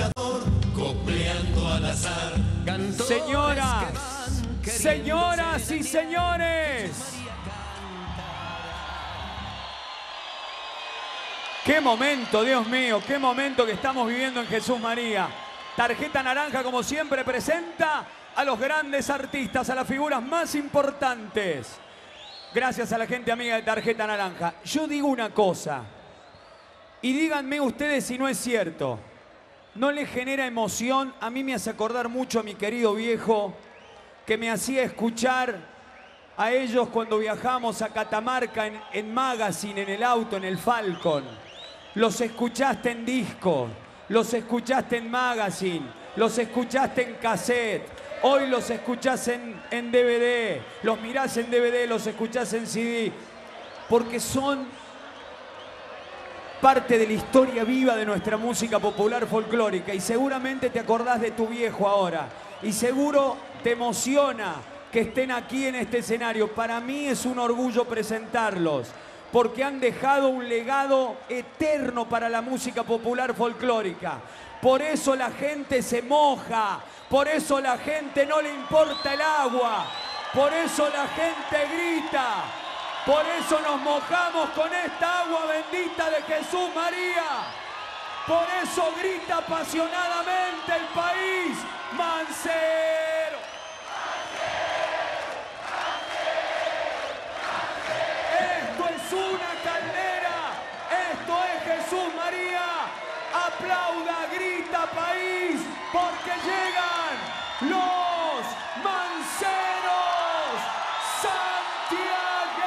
copleando al azar. Señoras y señores. Qué momento, Dios mío, qué momento que estamos viviendo en Jesús María. Tarjeta Naranja, como siempre, presenta a los grandes artistas, a las figuras más importantes. Gracias a la gente amiga de Tarjeta Naranja. Yo digo una cosa, y díganme ustedes si no es cierto. ¿No les genera emoción? A mí me hace acordar mucho a mi querido viejo, que me hacía escuchar a ellos cuando viajamos a Catamarca en Magazine, en el auto, en el Falcon. Los escuchaste en disco, los escuchaste en Magazine, los escuchaste en cassette. Hoy los escuchás en DVD, los mirás en DVD, los escuchás en CD. Porque son parte de la historia viva de nuestra música popular folclórica. Y seguramente te acordás de tu viejo ahora. Y seguro te emociona que estén aquí en este escenario. Para mí es un orgullo presentarlos, porque han dejado un legado eterno para la música popular folclórica. Por eso la gente se moja, por eso la gente no le importa el agua, por eso la gente grita, por eso nos mojamos con esta agua bendita de Jesús María. Por eso grita apasionadamente el país, Mancero. Esto es una caldera, esto es Jesús María. Aplauda, grita país, porque llegan los Manceros santiagueños.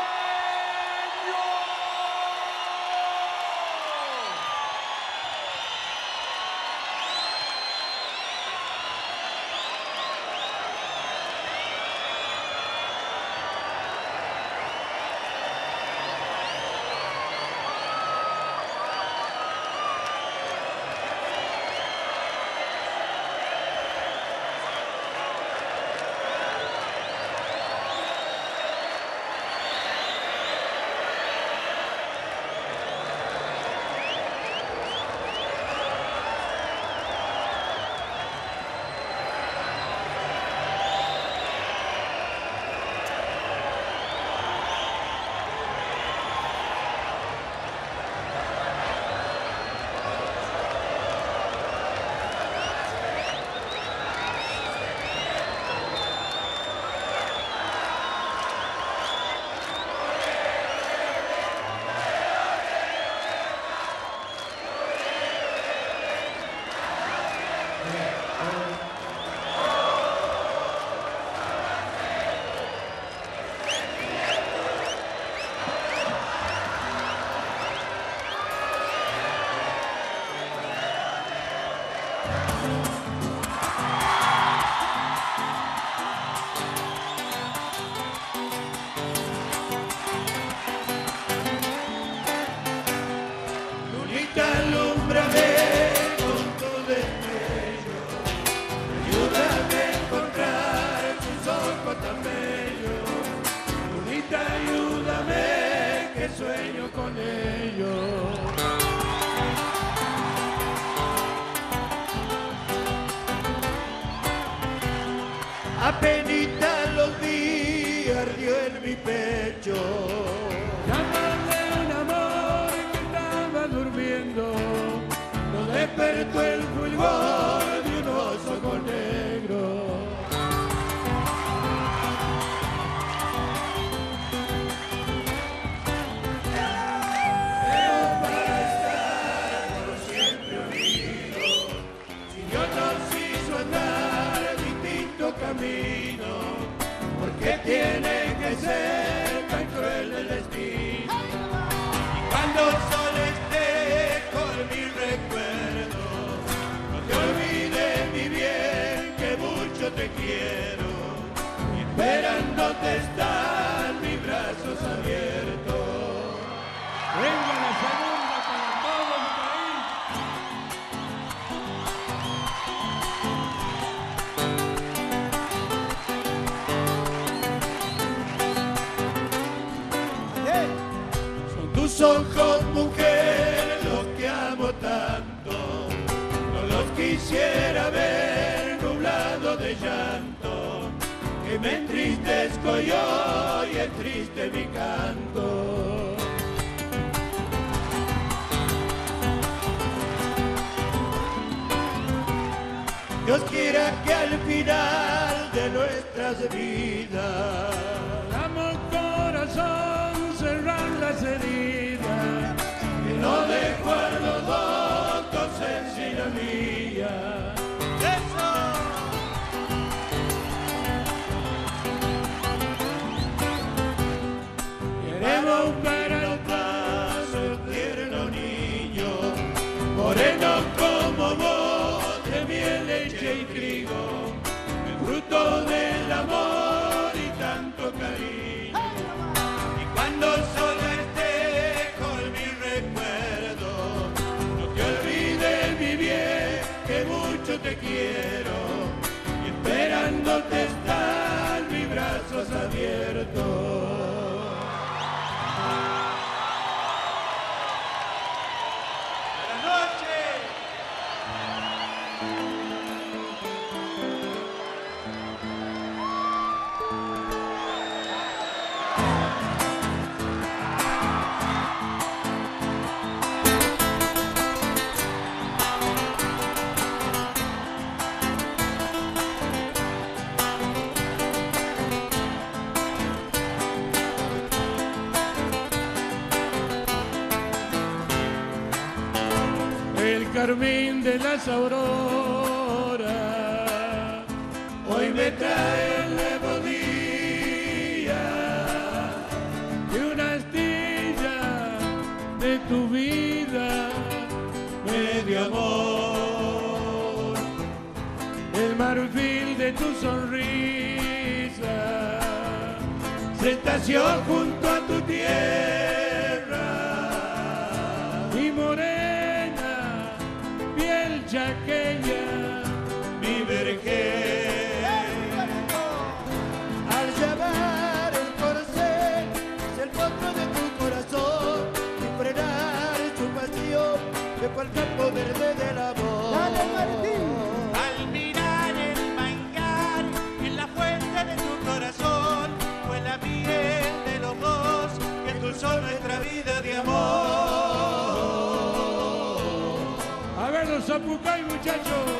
Sueño con ellos. Apenita los vi, ardió en mi pecho. Llamas de un amor que estaba durmiendo, no despertó el fulgor de unos ojos negros. Porque tiene que ser tan cruel el destino. Y cuando el sol esté con mi recuerdo, no te olvides, mi bien, que mucho te quiero. Y esperándote están mis brazos abiertos. Venga la segunda para todo el país. Tus ojos, mujer, los que amo tanto, no los quise quisiera ver nublado de llanto, que me entristezco yo y es triste mi canto. Dios quiera que al final de nuestras vidas damos corazón, cerrar las heridas, que no dejo a los dos coser sin la mía. ¡Eso! Queremos ver al paso tierno niño, moreno como vos, de miel, leche y trigo, el fruto del amor y tanto cariño. Y cuando sola esté con mi recuerdo, no te olvides mi bien, que mucho te quiero, y esperándote están mis brazos abiertos. el carmín de las auroras, hoy me trae el nuevo día y una astilla de tu vida, medio amor, el marfil de tu sonrisa, se estació junto a tu tierra. mi morena, piel chaqueña, Mi vergel, Al llevar el corcel, es el potro de tu corazón, sin frenar su pasión, de cual campo verde del amor. ¡Dale, Martín! Al mirar el mangar en la fuente de tu corazón, fue la miel de los dos que endulzó nuestra vida de amor. a ver los zapucay, muchachos.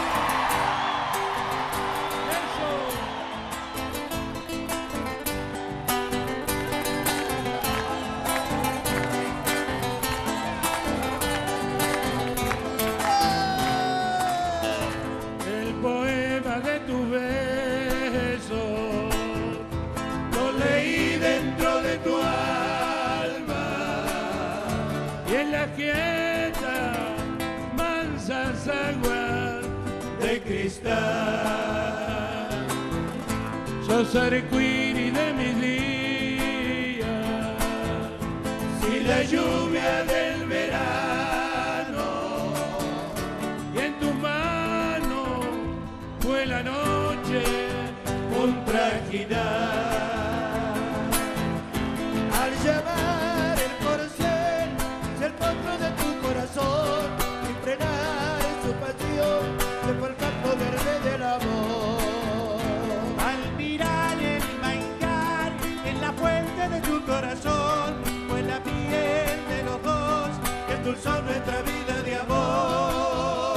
El poema de tu beso lo leí dentro de tu alma. y en las quietas mansas aguas De cristal, sos arcoíris de mis días. si la lluvia del verano Y en tu mano fue la noche un trajinar. Al llevar el corcel, es el potro de tu corazón, sin frenar su pasión, de cual campo verde del amor. Al mirar el mangar en la fuente de tu corazón, fue la piel de los dos que endulzó nuestra vida de amor.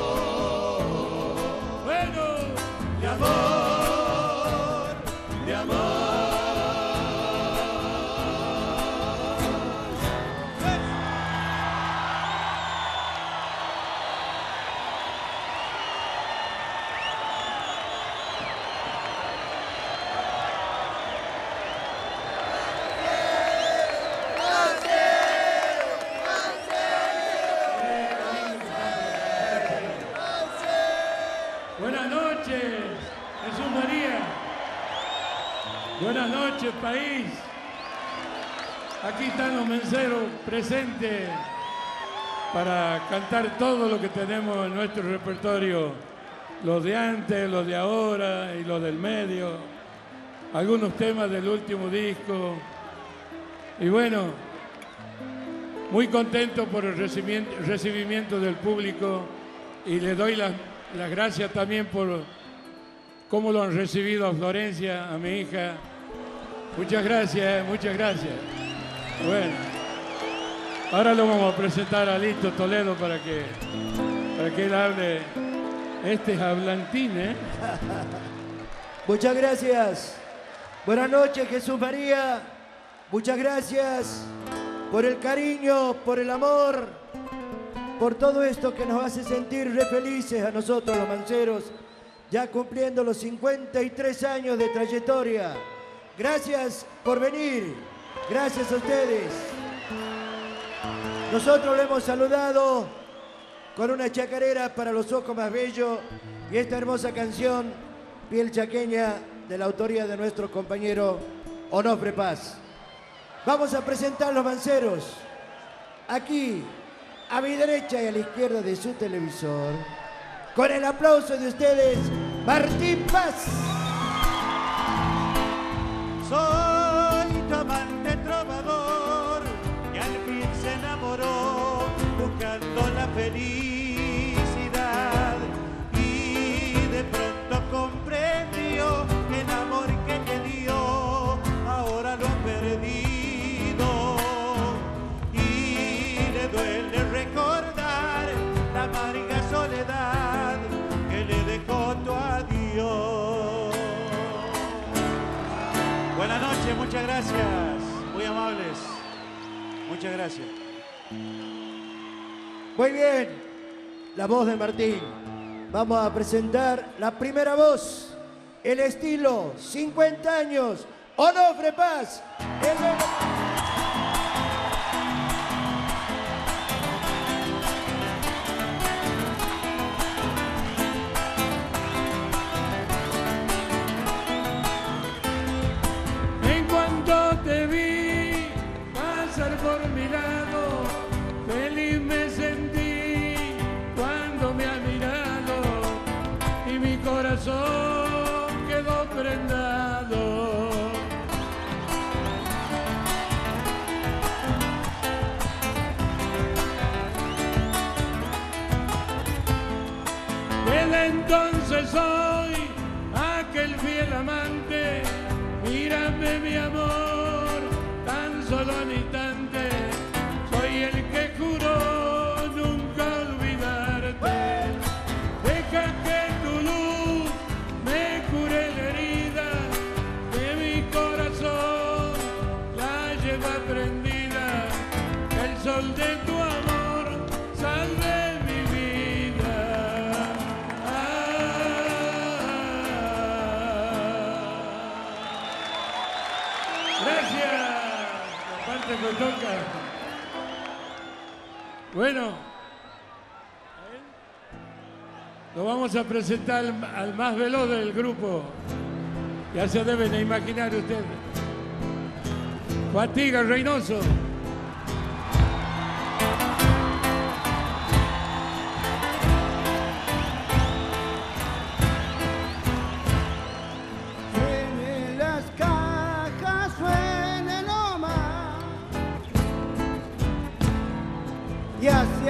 bueno. De amor, de amor. Buenas noches, Jesús María. Buenas noches, país. Aquí están los menseros presentes para cantar todo lo que tenemos en nuestro repertorio. Los de antes, los de ahora y los del medio. Algunos temas del último disco. Y bueno, muy contento por el recibimiento del público Y le doy las gracias también por cómo lo han recibido a Florencia, a mi hija. Muchas gracias, muchas gracias. Bueno, ahora lo vamos a presentar a Lito Toledo para que él hable. Este es hablantín, ¿eh? Muchas gracias. Buenas noches, Jesús María. Muchas gracias por el cariño, por el amor, por todo esto que nos hace sentir re felices a nosotros los manceros, ya cumpliendo los 53 años de trayectoria. Gracias por venir, gracias a ustedes. Nosotros le hemos saludado con una chacarera para los ojos más bellos y esta hermosa canción, Piel Chaqueña, de la autoría de nuestro compañero Onofre Paz. Vamos a presentar los manceros. Aquí, a mi derecha y a la izquierda de su televisor, con el aplauso de ustedes, Martín Paz. Soy tu amante trovador que al fin se enamoró buscando la felicidad y de pronto comprendió que el amor que le dio ahora lo ha perdido y le duele recordar la amarga soledad que le dejó tu adiós. Buenas noches, muchas gracias, muy amables, muchas gracias. Muy bien, la voz de Martín. Vamos a presentar la primera voz, el estilo, 50 años, Onofre Paz. En cuanto te vi pasar por mi lado, feliz me sentí cuando me ha mirado y mi corazón quedó prendado. Desde entonces soy aquel fiel amante. Mírame mi amor, tan solo un instante, soy el que juró nunca olvidarte. Deja que tu luz me cure la herida de mi corazón, la lleva prendida, que el sol de tu amor salve mi vida. Gracias, la parte que toca. Bueno, lo vamos a presentar al más veloz del grupo. Ya se deben de imaginar ustedes. Fatiga Reynoso. Suenen las cajas, suene nomás, ya se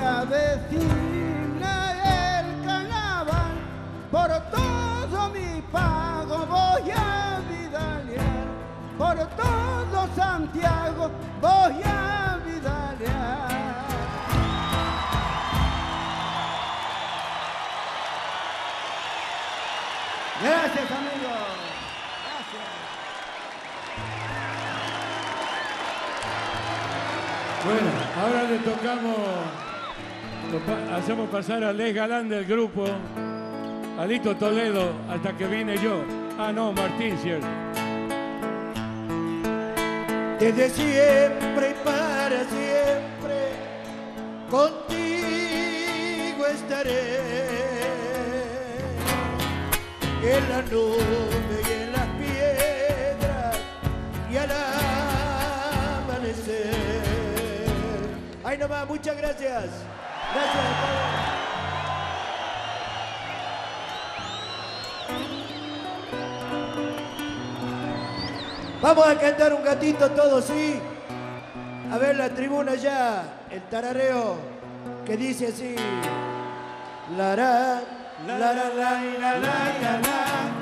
avecina el carnaval, por todo mi pago voy a vidalear, por todo Santiago voy a vidalear. Gracias, amigos. Gracias. Bueno, ahora le tocamos, hacemos pasar a Les Galán del grupo, a Lito Toledo, hasta que vine yo. Ah, no, Martín, cierto. Desde siempre y para siempre, contigo estaré. En la nube y en las piedras y al amanecer. Ahí nomás, muchas gracias. Gracias a todos. Vamos a cantar un gatito todos, ¿sí? A ver la tribuna ya, el tarareo que dice así. La ra, la la la la la la la.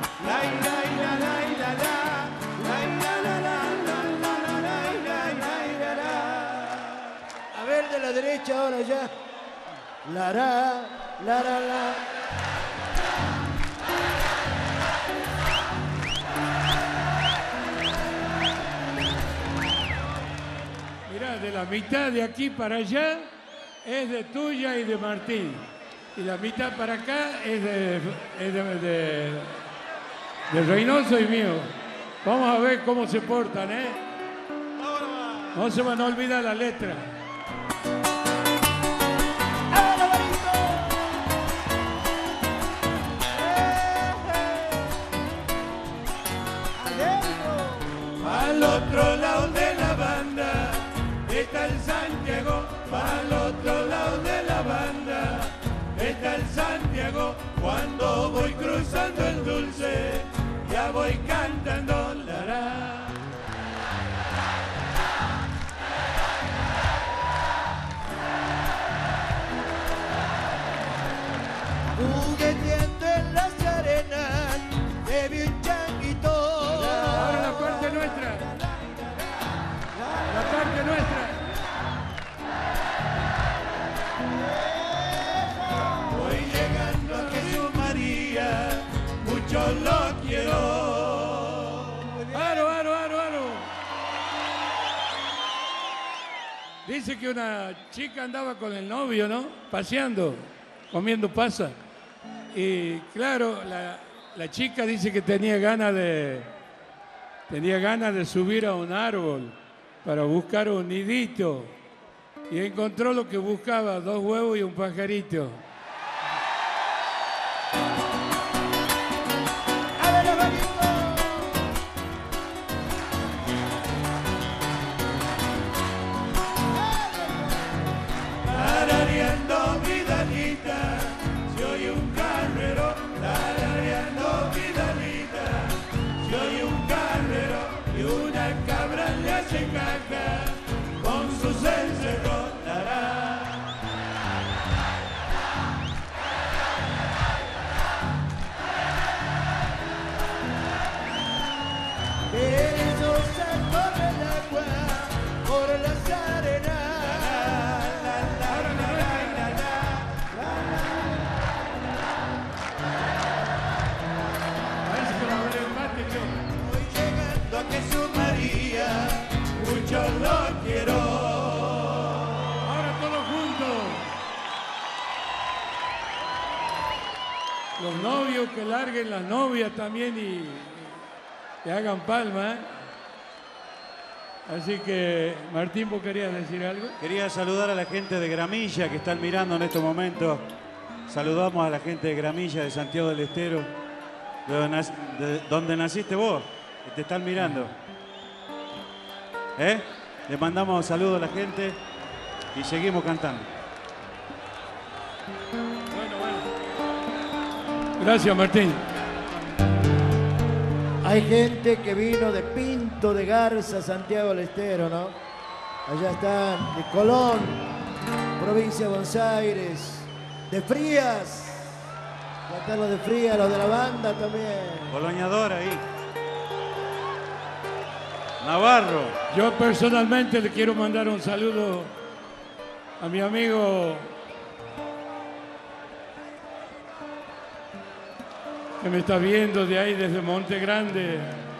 A ver de la derecha ahora ya. La ra, la la la. Mirá, de la mitad de aquí para allá es de tuya y de Martín. Y la mitad para acá es de Reynoso y mío. Vamos a ver cómo se portan, ¿eh? No se van a olvidar la letra. Al otro lado de la banda está el Santiago, al otro lado de la banda está el Santiago. Cuando voy cruzando el Dulce, ya voy cantando la la. Jugueteando en las arenas, te vi un changuito. Ahora la parte nuestra. La parte nuestra. Voy llegando a Jesús María, mucho lo quiero. ¡Aro, aro, aro, aro! Dice que una chica andaba con el novio, ¿no? Paseando, comiendo pasa. Y claro, la chica dice que tenía ganas de subir a un árbol para buscar un nidito. Y encontró lo que buscaba, 2 huevos y un pajarito. Tarareando vidalita, si oye un carrero, tarareando vidalita, si oye un carrero y una cabra le hace caca con sus encerros. Eso se corre el agua por las arenas. Parece que va a haber empate, yo. Voy llegando a Jesús María, mucho lo quiero. Ahora todos juntos. Los novios que larguen las novias también y que hagan palma, ¿eh? Así que, Martín, ¿vos querías decir algo? Quería saludar a la gente de Gramilla que están mirando en estos momentos. Saludamos a la gente de Gramilla, de Santiago del Estero, de donde naciste vos, que te están mirando. Le mandamos saludos a la gente y seguimos cantando. Bueno. Gracias, Martín. Hay gente que vino de Pinto de Garza, Santiago del Estero, ¿no? Allá están, de Colón, provincia de Buenos Aires, de Frías. Ya están los de Frías, los de la banda también. Boloñador ahí. Navarro. Yo personalmente le quiero mandar un saludo a mi amigo que me está viendo de ahí desde Monte Grande.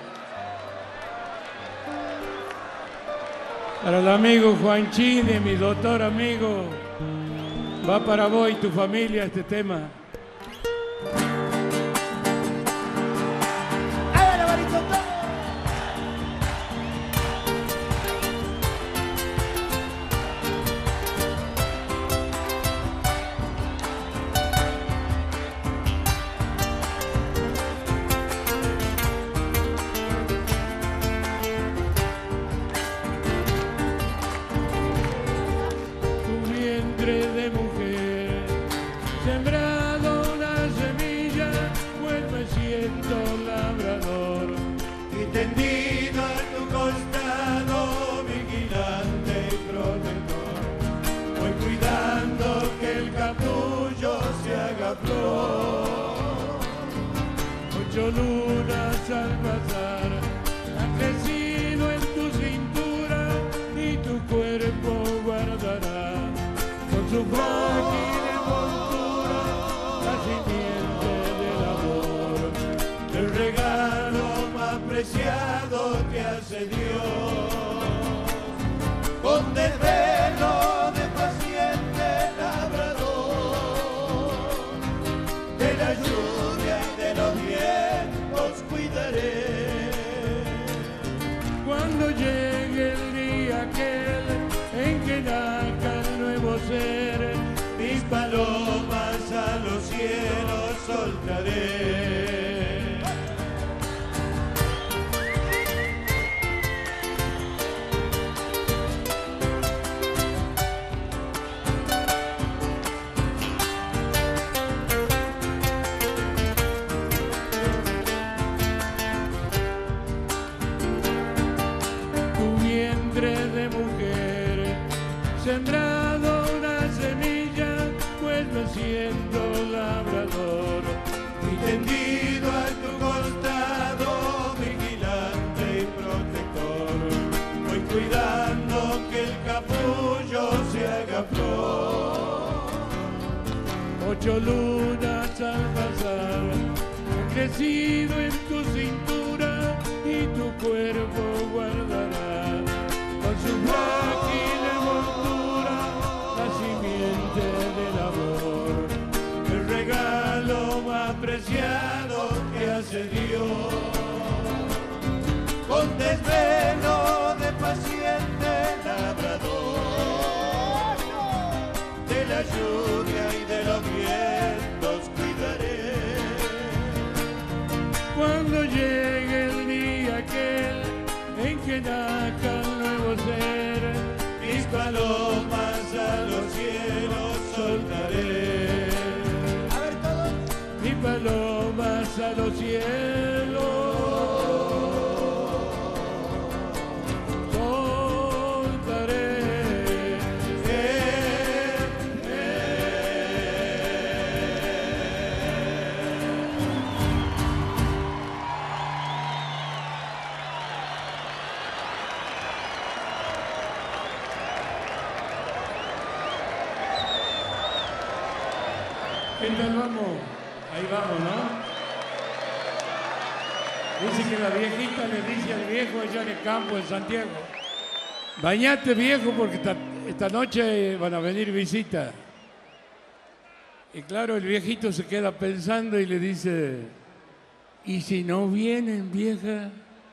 Para el amigo Juan Chini, mi doctor amigo, va para vos y tu familia este tema. Tu vientre de mujer, sembrado una semilla. 8 lunas al pasar han crecido en tu cintura y tu cuerpo guardará con su frágil envoltura la simiente del amor, el regalo más preciado que hace Dios. Con desvelo de paciente labrador, de la lluvia y de los vientos cuidaré. Cuando llegue el día aquel en que nazca el nuevo ser, mis palomas a los cielos soltaré. De mujer, sembrado una semilla, vuelve siendo labrador y tendido a tu costado, vigilante y protector, voy cuidando que el capullo se haga flor. 8 lunas al pasar han crecido en tu cintura y tu cuerpo guardará con su frágil envoltura la simiente del amor, el regalo más preciado que hace Dios. Con desvelo de paciente labrador, de la lluvia y de los vientos cuidaré. Cuando llegue el día aquel en que nazca el nuevo ser, mis palomas a los cielos soltaré. A ver todos. Mis palomas a los cielos soltaré. ¿Qué tal vamos? Ahí vamos, ¿no? Dice que la viejita le dice al viejo allá en el campo en Santiago: bañate, viejo, porque esta noche van a venir visitas. Y claro, el viejito se queda pensando y le dice: ¿y si no vienen, vieja?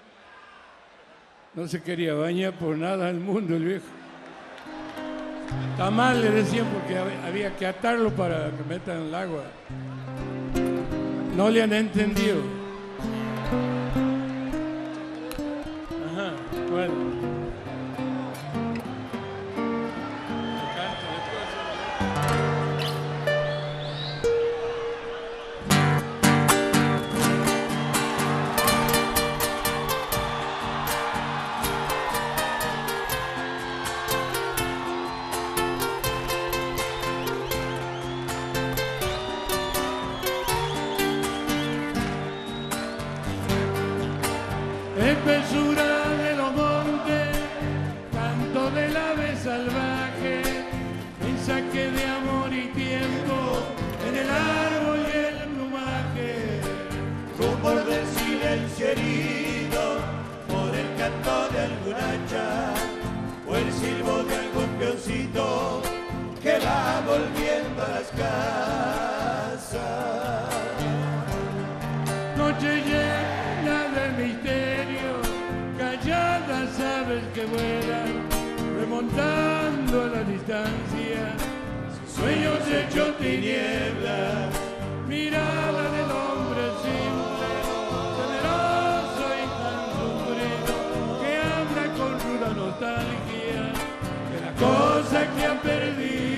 No se quería bañar por nada al mundo el viejo. Está mal, le decían, porque había que atarlo para que metan el agua. No le han entendido. Ajá, bueno. Espesura de los montes, canto del ave salvaje, mensaje de amor y tiempo en el árbol y el plumaje, rumor del silencio herido por el canto de algún hacha o el silbo de algún peoncito que va volviendo a las casas. Noche llena de misterio, calladas aves que vuelan, remontando a la distancia, sueños hechos tinieblas, mirada del hombre simple, generoso y tan sufrido, que habla con ruda nostalgia de la cosa que ha perdido.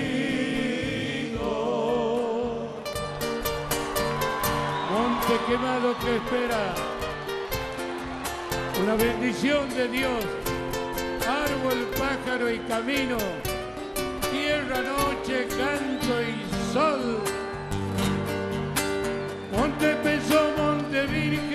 Monte quemado que espera una bendición de Dios, árbol, pájaro y camino, tierra, noche, canto y sol. Monte Peso, Monte Virgen,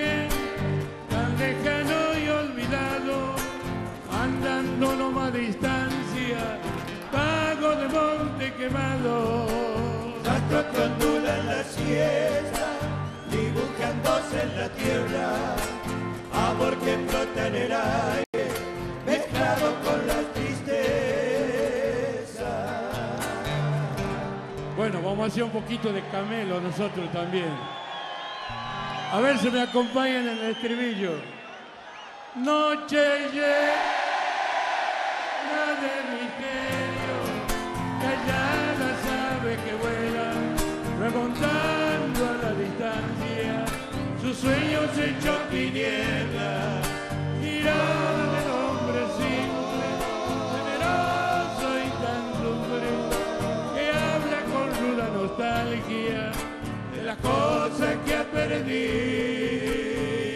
fiesta, dibujándose en la tierra, amor que flota en el aire, mezclado con la tristeza. Bueno, vamos a hacer un poquito de Camelo nosotros también. A ver si me acompañan en el estribillo. Noche llena de misterio, calladas aves que vuelan, remontando a la distancia, sus sueños hechos tiniebla, mirada del hombre simple, generoso y tan lumbre, que habla con ruda nostalgia de las cosas que ha perdido.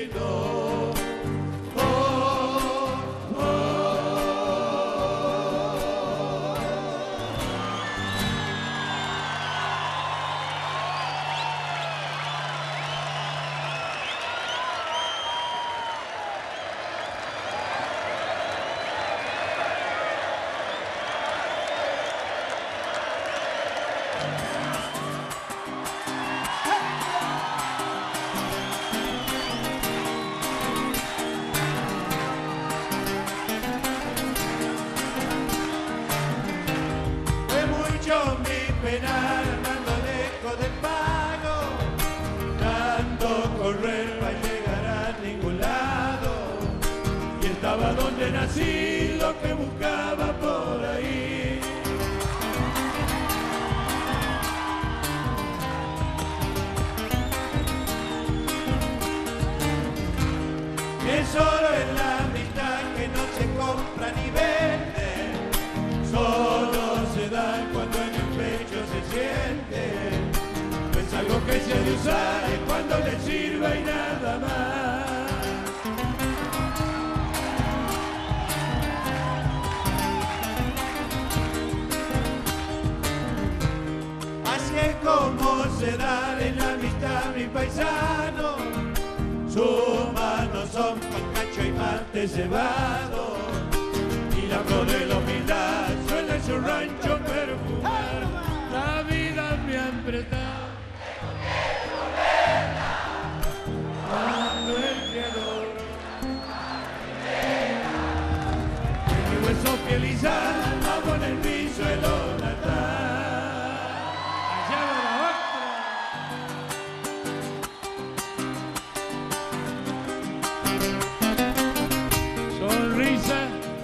Andando lejos del pago, dando correr para llegar a ningún lado, y estaba donde nací, lo que buscaba por ahí. Que solo es la amistad que no se compra ni vende, solo se da cuando en el pecho se siente, es algo que se ha de usar y cuando le sirva y nada más. Así es como se da en la amistad mi paisano, sus manos son pan, cacho y mate cebado, y la flor de la humildad suele en su rancho perfumar. La vida me ha apretado cuando el Creador en mi hueso piel y sal, amo en el piso el natal. Allá va la otra. Sonrisa.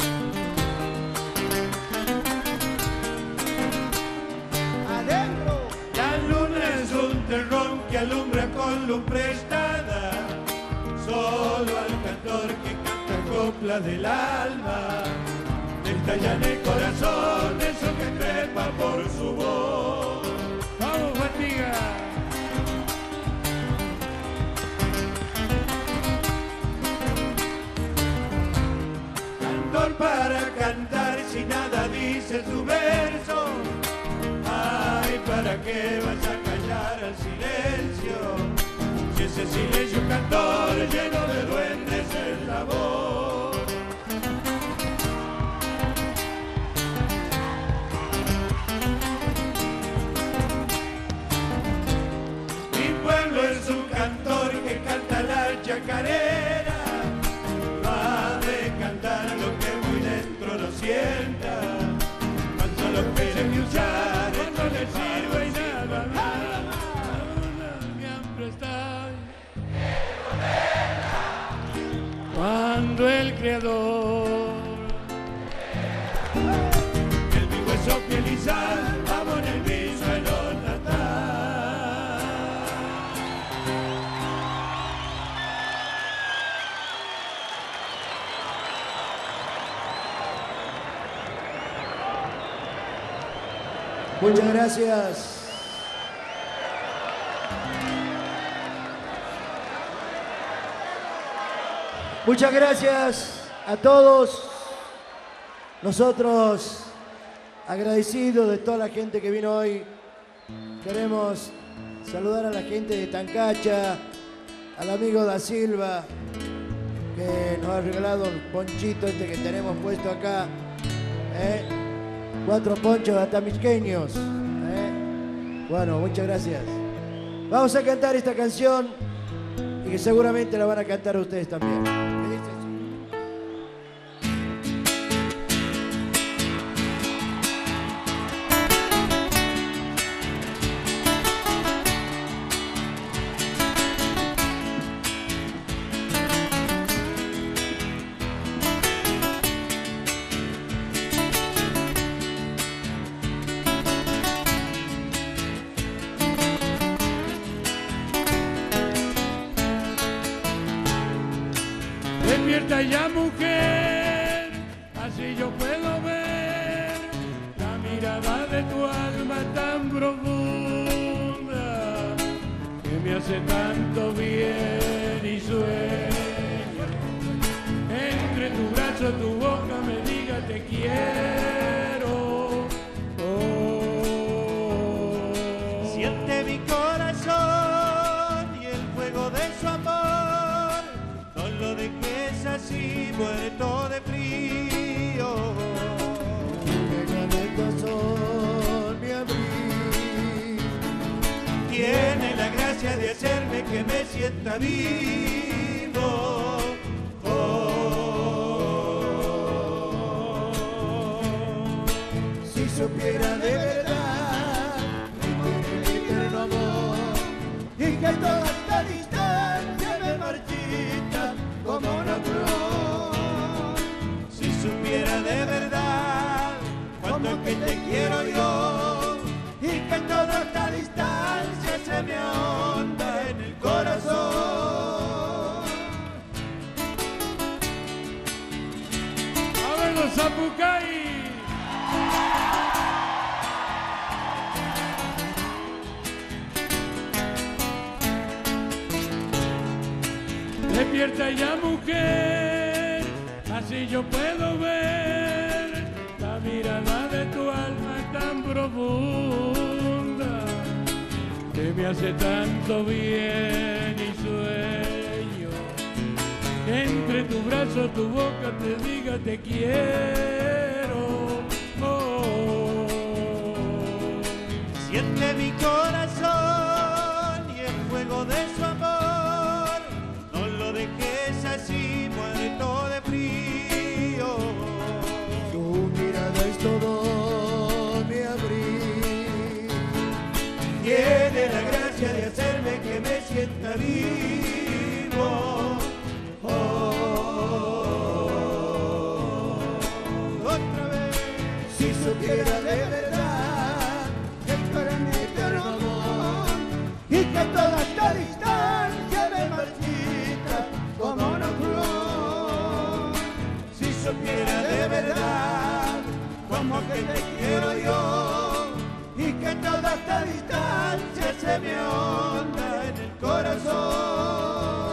Que alumbra con luz prestada, solo al cantor que canta coplas del alma, estalla en el corazón eso que trepa por su voz. ¡Vamos, Fatiga! Cantor para cantar si nada dice su verso, ay, ¿para qué vas a callar al silencio? Si ese silencio cantor lleno de duendes es la voz. Mi pueblo es un cantor que canta la chacarera, va de cantar lo que muy dentro lo sienta, tan solo quiere escuchar, no le sirve y nada más. Cuando el Creador el mi hueso piel y sal, vamos en el piso en los natal. Muchas gracias. Muchas gracias a todos. Nosotros, agradecidos de toda la gente que vino hoy, queremos saludar a la gente de Tancacha, al amigo Da Silva, que nos ha regalado el ponchito este que tenemos puesto acá. 4 ponchos atamisqueños. Bueno, muchas gracias. Vamos a cantar esta canción y que seguramente la van a cantar ustedes también. Que dice así. Despierta ya, mujer, así yo puedo ver la mirada de tu alma tan profunda que me hace tanto bien y sueño. Entre tu brazo, tu boca me diga te quiero. Oh. Siente mi corazón y el fuego de su amor. No lo dejes así, muerto de frío. Déjame el corazón, mi abrigo. Tiene la gracia de hacerme que me sienta vivo. Si supiera de verdad el eterno amor y que toda esta distancia me marchita como una flor. Si supiera de verdad cuánto que te quiero yo Y que toda esta distancia se me ahonda en el corazón. A ver los Zapucay. Despierta ya, mujer, así yo puedo ver la mirada de tu alma tan profunda que me hace tanto bien y sueño. Entre tu brazo, tu boca te diga te quiero. Oh. Siente mi corazón y el fuego de su amor. No lo dejes así, muerto de frío. Tu mirada es todo mi abrigo. Tiene la gracia de hacerme que me sienta vivo. Otra vez. Si supiera de verdad que tú eres mi eterno amor y que toda esta distancia me marchita como una flor. Si supiera de verdad como que te quiero yo Y que toda esta distancia se me ahonda en el corazón.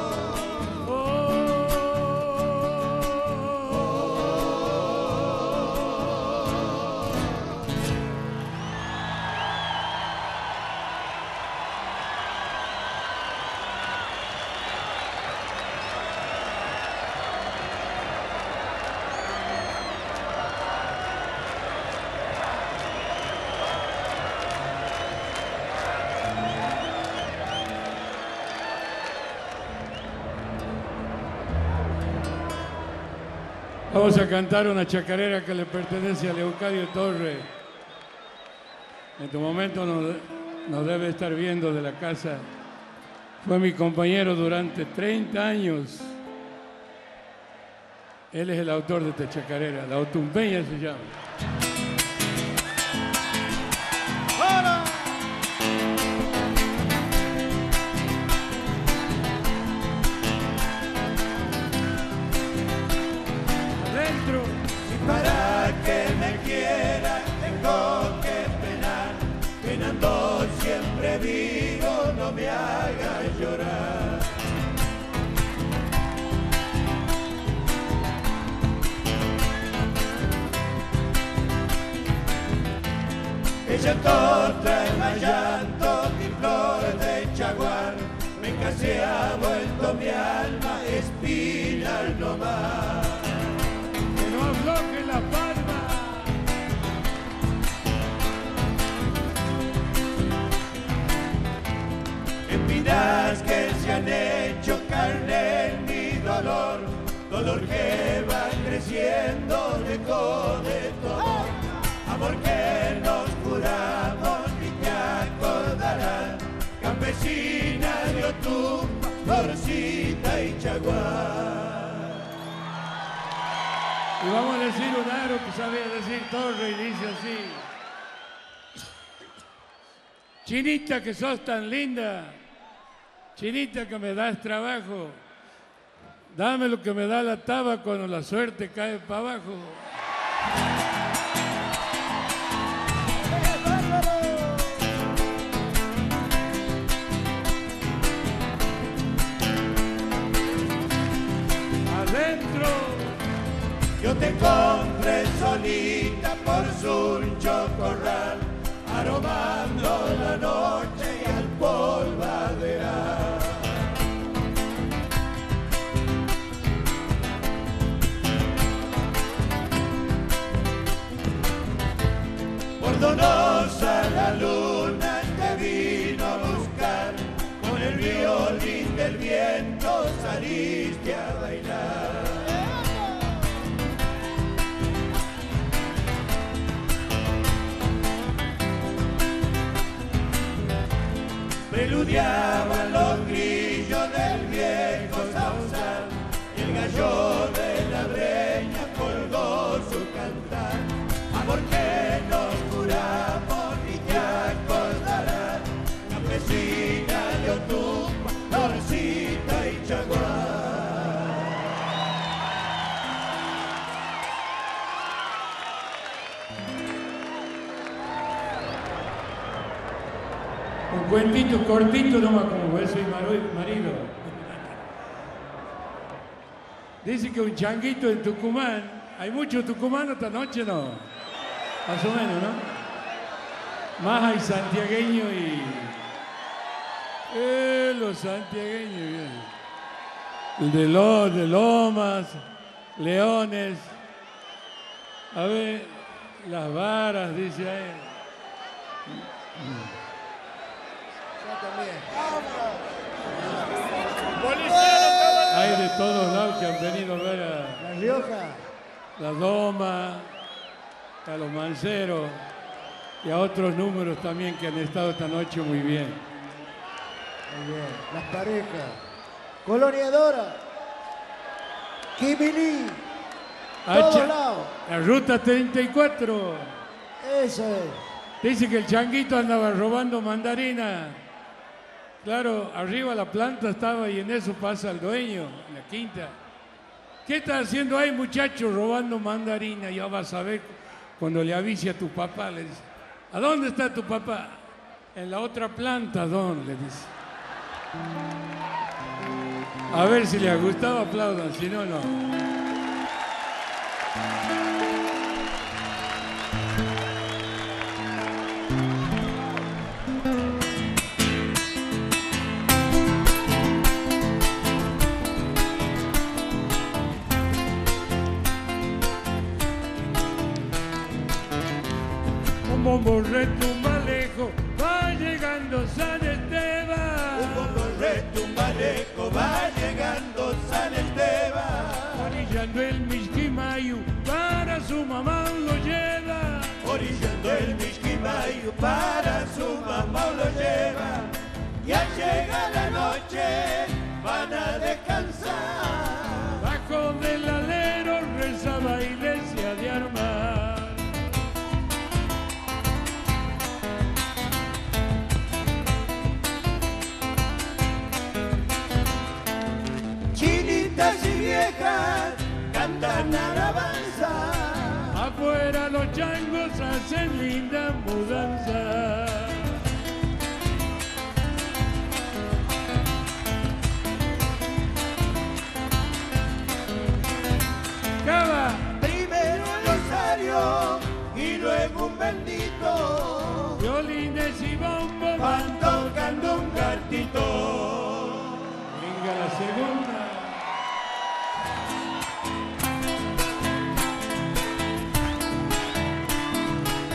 Vamos a cantar una chacarera que le pertenece a Leocadio Torres. En tu momento nos debe estar viendo de la casa. Fue mi compañero durante 30 años. Él es el autor de esta chacarera, La Otumpeña se llama. Adentro. Para que me quiera tengo que penar, penando siempre vivo, no me hagas llorar. El llanto trae más llanto que flor de chaguar, venga se ha vuelto mi alma espinal no más. Que no afloje la palma. heridas que se han hecho carne en mi dolor, dolor que va creciendo lejos de tu amor, amor que nos juramos y te acordarás, campesina de Otú, Florcita y Chaguán. Y vamos a decir un aro que sabía decir Torre y dice así. Chinita que sos tan linda, chinita que me das trabajo, dame lo que me da la taba cuando la suerte cae para abajo. Adentro. Yo te encontré solita por Suncho Corral, aromando la noche y al polvaderal. Por Donosa la luna te vino a buscar, con el violín del viento saliste a bailar. Preludiaban los grillos del viejo sausal, y el gallo de la breña colgó su cantar, amor que nos juramos y te acordarás, campesina de Otú, Florcita y Chaguán. Un cuentito cortito nomás como beso y marido. Dice que un changuito en Tucumán, hay muchos tucumanos esta noche, ¿no? Más o menos, ¿no? Más hay santiagueños y... los santiagueños, bien. De Lomas, Leones. A ver, las varas, dice ahí. Hay de todos lados que han venido a ver a La Rioja. La Doma, a los Manceros y a otros números también que han estado esta noche muy bien. Muy bien. Las parejas. Colonia Dora. Quimilí. Todos lados. La ruta 34. Eso es. Dice que el changuito andaba robando mandarina. Claro, arriba la planta estaba y en eso pasa el dueño, en la quinta. ¿Qué está haciendo ahí, muchacho, robando mandarina? Ya vas a ver cuando le avise a tu papá. Le dice, ¿a dónde está tu papá? En la otra planta, ¿dónde? Le dice. A ver si les ha gustado, aplaudan, si no, no. Un bombo retumba lejos, va llegando San Esteban. Un bombo retumba lejos, va llegando San Esteban. Orillando el Misquimayu, para su mamá lo lleva. Orillando el Misquimayu, para su mamá lo lleva. Ya llega la noche, van a descansar. Bajo del alero rezaba iglesia de armar. Chinitas y viejas cantan alabanza. Afuera los changos hacen linda mudanza. Cava. Primero el rosario y luego un bendito. Violines y bombos Van tocando un cantito. Venga la segunda.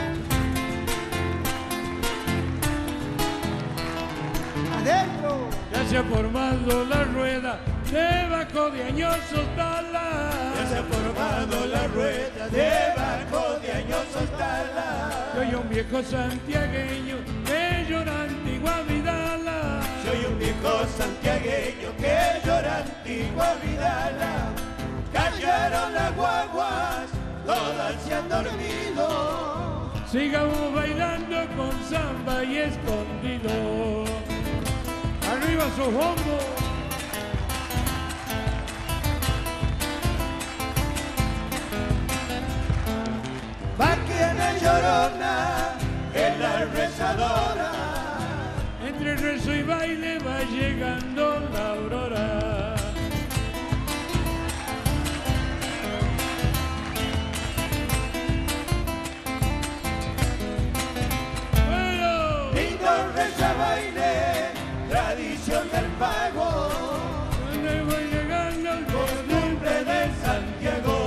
Adentro. Y se ha formado la rueda debajo de añosos talas. Ya se ha formado la rueda debajo de añosos talas. Soy un viejo santiagueño que llora antigua Vidala. Soy un viejo santiagueño que llora antigua Vidala. Cayeron las guaguas, todas se han dormido. Sigamos bailando con samba y escondido. Arriba sus bombos. Va quien es llorona, es la rezadora. Entre rezo y baile va llegando la aurora. Bueno, Lindo reza baile, tradición del pago. cuando va llegando el Costumbre de Santiago.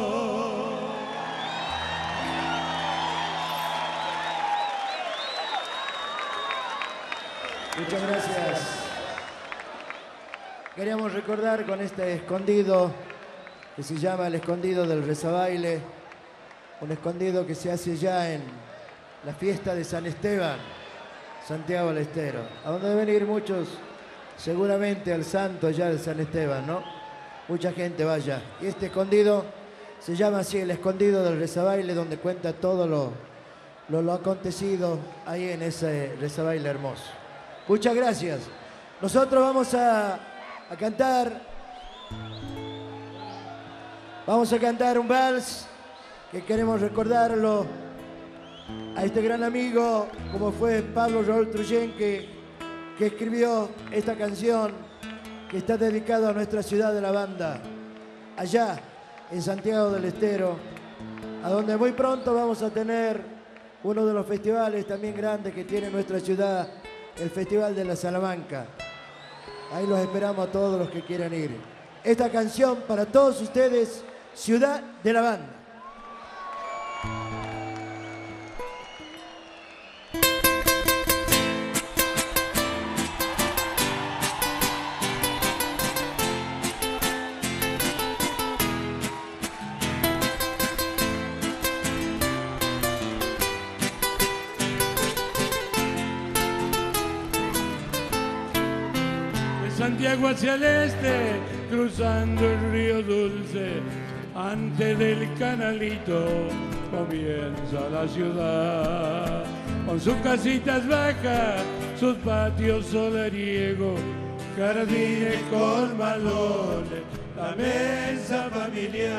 Muchas gracias. Queríamos recordar con este escondido que se llama el escondido del rezabaile, un escondido que se hace ya en la fiesta de San Esteban, Santiago del Estero, a donde deben ir muchos, seguramente al santo allá de San Esteban, ¿no? Mucha gente vaya. Y este escondido se llama así, el escondido del rezabaile, donde cuenta todo lo acontecido ahí en ese rezabaile hermoso. Muchas gracias. Nosotros vamos a cantar. Vamos a cantar un vals que queremos recordarlo a este gran amigo como fue Pablo Raúl Truyen, que escribió esta canción que está dedicada a nuestra ciudad de la banda, allá en Santiago del Estero, a donde muy pronto vamos a tener uno de los festivales también grandes que tiene nuestra ciudad, el Festival de la Salamanca. Ahí los esperamos a todos los que quieran ir. Esta canción para todos ustedes, Ciudad de la Banda. Santiago hacia el este, cruzando el río Dulce, antes del canalito comienza la ciudad, con sus casitas bajas, sus patios solariegos, jardines con balones, la mesa familiar.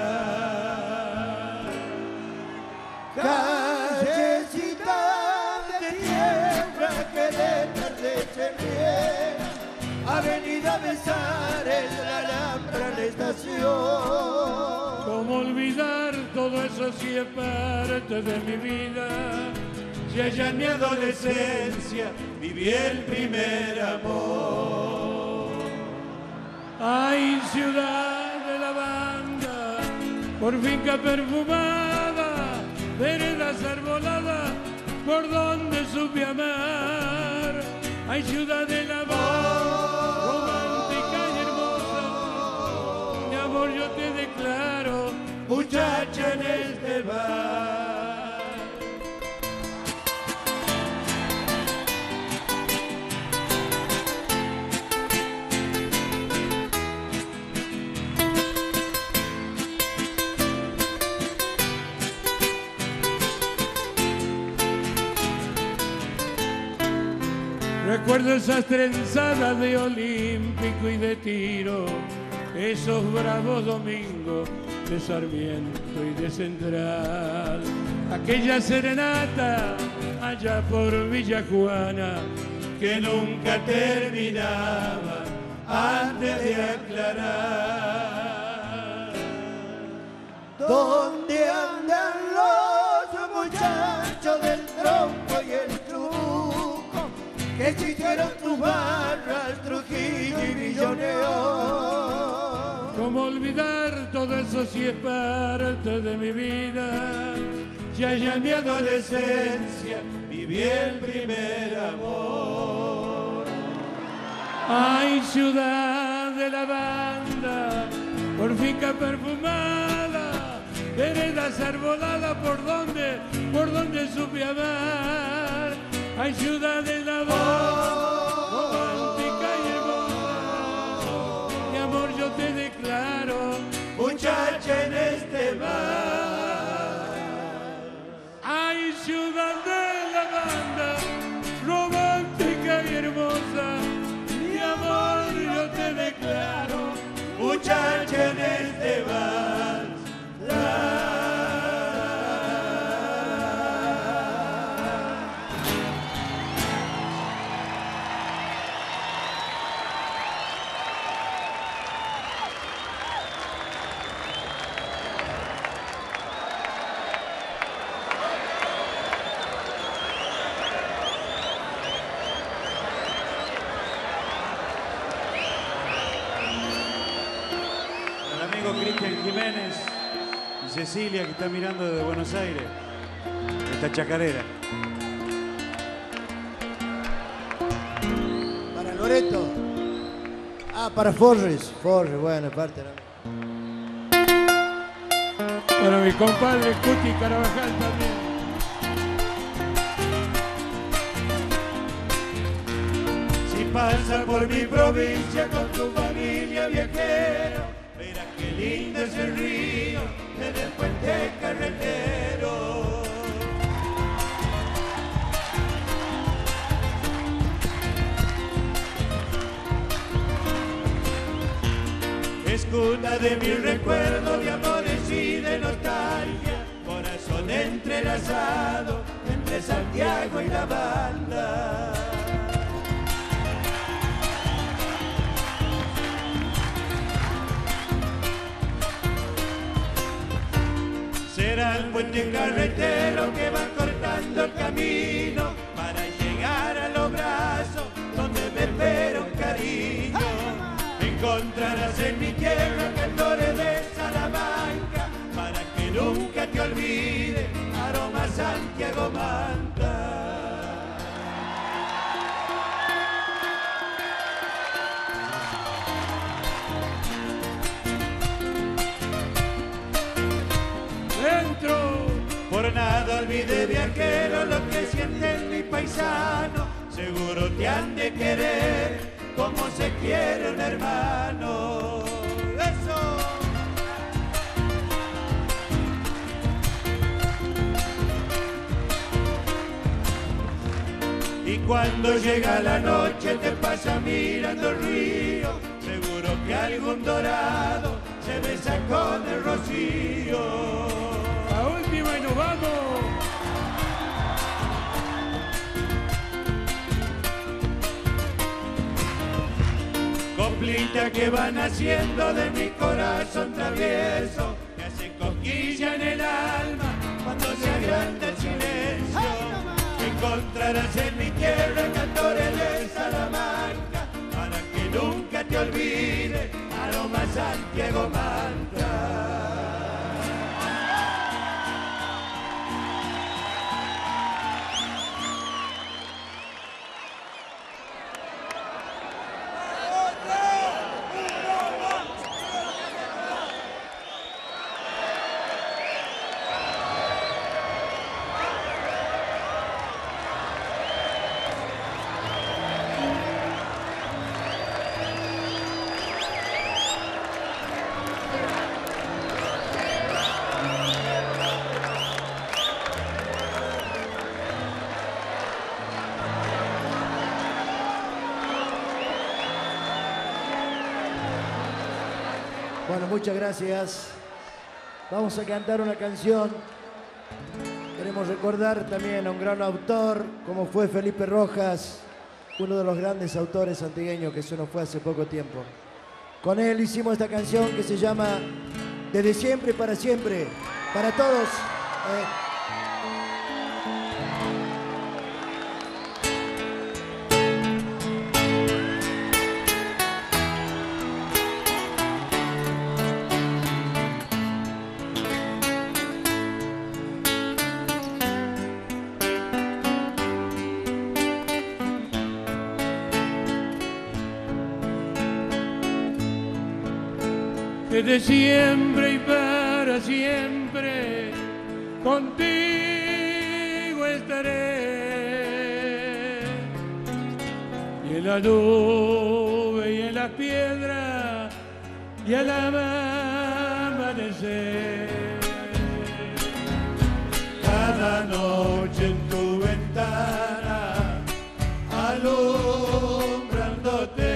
Callecita de tierra que de tarde se riega, Avenida Besares, la Alhambra, la estación. ¿Cómo olvidar todo eso si es parte de mi vida? Si allá en mi adolescencia viví el primer amor. Ay, ciudad de la banda, por finca perfumada, veredas arboladas, por donde supe amar. Ay, ciudad de la banda, romántica y hermosa, mi amor yo te declaro, muchacha en este bar. Recuerdo esas trenzadas de Olímpico y de Tiro, esos bravos domingos de Sarmiento y de Central, aquella serenata allá por Villa Juana que nunca terminaba antes de aclarar. ¿Dónde andan los muchachos del tronco y el truco que existieron tus barras, Trujillo y Villoneo? ¿Cómo olvidar todo eso si es parte de mi vida? Ya en mi adolescencia viví el primer amor. Ay, ciudad de lavanda, porfica perfumada, veredas arboladas por donde supe amar. Ay, ciudad de lavanda, romántica y hermosa, mi amor yo te declaro, muchacha en este mar. Ay, ciudad de lavanda, romántica y hermosa, mi amor yo te declaro, muchacha en este vals. Cristian Jiménez y Cecilia, que está mirando desde Buenos Aires, esta chacarera. Para Loreto. Ah, para Forres. Forres, bueno, aparte. Para mi compadre Cuti Carabajal también. Si pasa por mi provincia con tu familia viajero, verás qué lindo es el río en el puente carretero. Es cuna de mis recuerdos, de amores y de nostalgia, corazón entrelazado entre Santiago y la banda. Será el puente carretero que va cortando el camino para llegar a los brazos donde me espera un cariño. Encontrarás en mi tierra cantores de Salamanca para que nunca te olvide aroma Santiago Manta. Por nada olvide viajero lo que siente mi paisano, seguro te han de querer como se quiere un hermano. ¡Eso! Y cuando llega la noche te pasa mirando el río, seguro que algún dorado se besa con el rocío. La última y nos vamos. Coplita que van haciendo de mi corazón travieso, que hace cosquilla en el alma cuando se agranda el silencio. Encontrarás en mi tierra cantores de Salamanca para que nunca te olvide aroma Santiago Manta. Bueno, muchas gracias. Vamos a cantar una canción. Queremos recordar también a un gran autor, como fue Felipe Rojas, uno de los grandes autores antigueños que se nos fue hace poco tiempo. Con él hicimos esta canción que se llama Desde siempre y para siempre, para todos. desde siempre y para siempre, contigo estaré. Y en la nube y en las piedras y al amanecer. Cada noche en tu ventana, alumbrándote.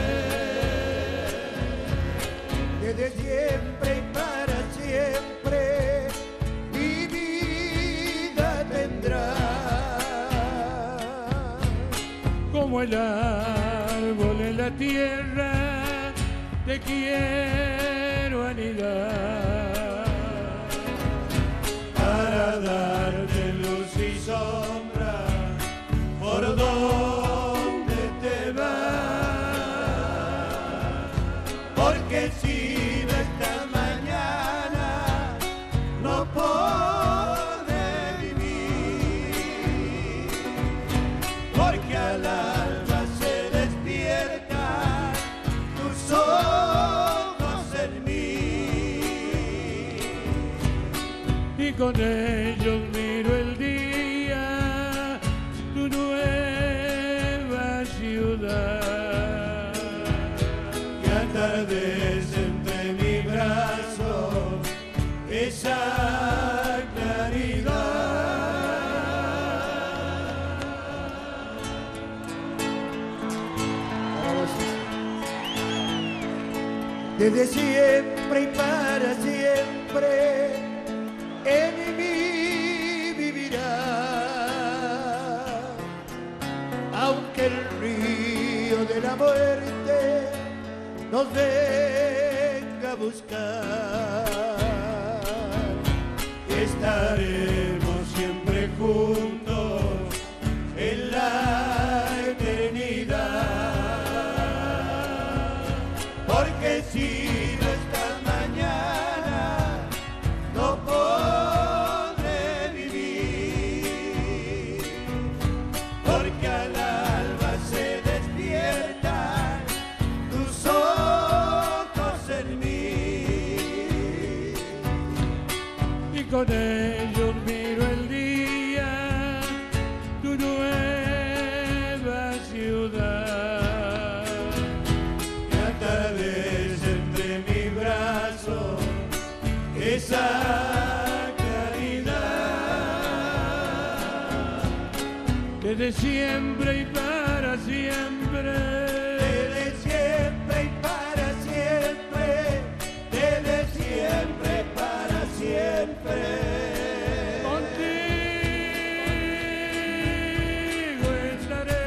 Desde siempre y para siempre mi vida tendrá. Como el árbol en la tierra, te quiero anidar. Para darte luz y sombra por donde te vas. Porque si no esta mañana no podré vivir. Porque al alba se despiertan tus ojos en mí. Y con ellos miro el día, tu nueva ciudad. Y atardece entre mis brazos esa claridad. Desde siempre y para siempre en mí vivirá. Aunque el río de la muerte nos venga a buscar, estaremos siempre juntos en la eternidad. Porque si no esta mañana no podré vivir. Porque al alba se despiertan tus ojos en mí. Y con ellos miro el día, tu nueva ciudad. Y atardece entre mis brazos esa claridad. Desde siempre y para siempre. Desde siempre y para siempre. Desde siempre y para siempre. Contigo estaré.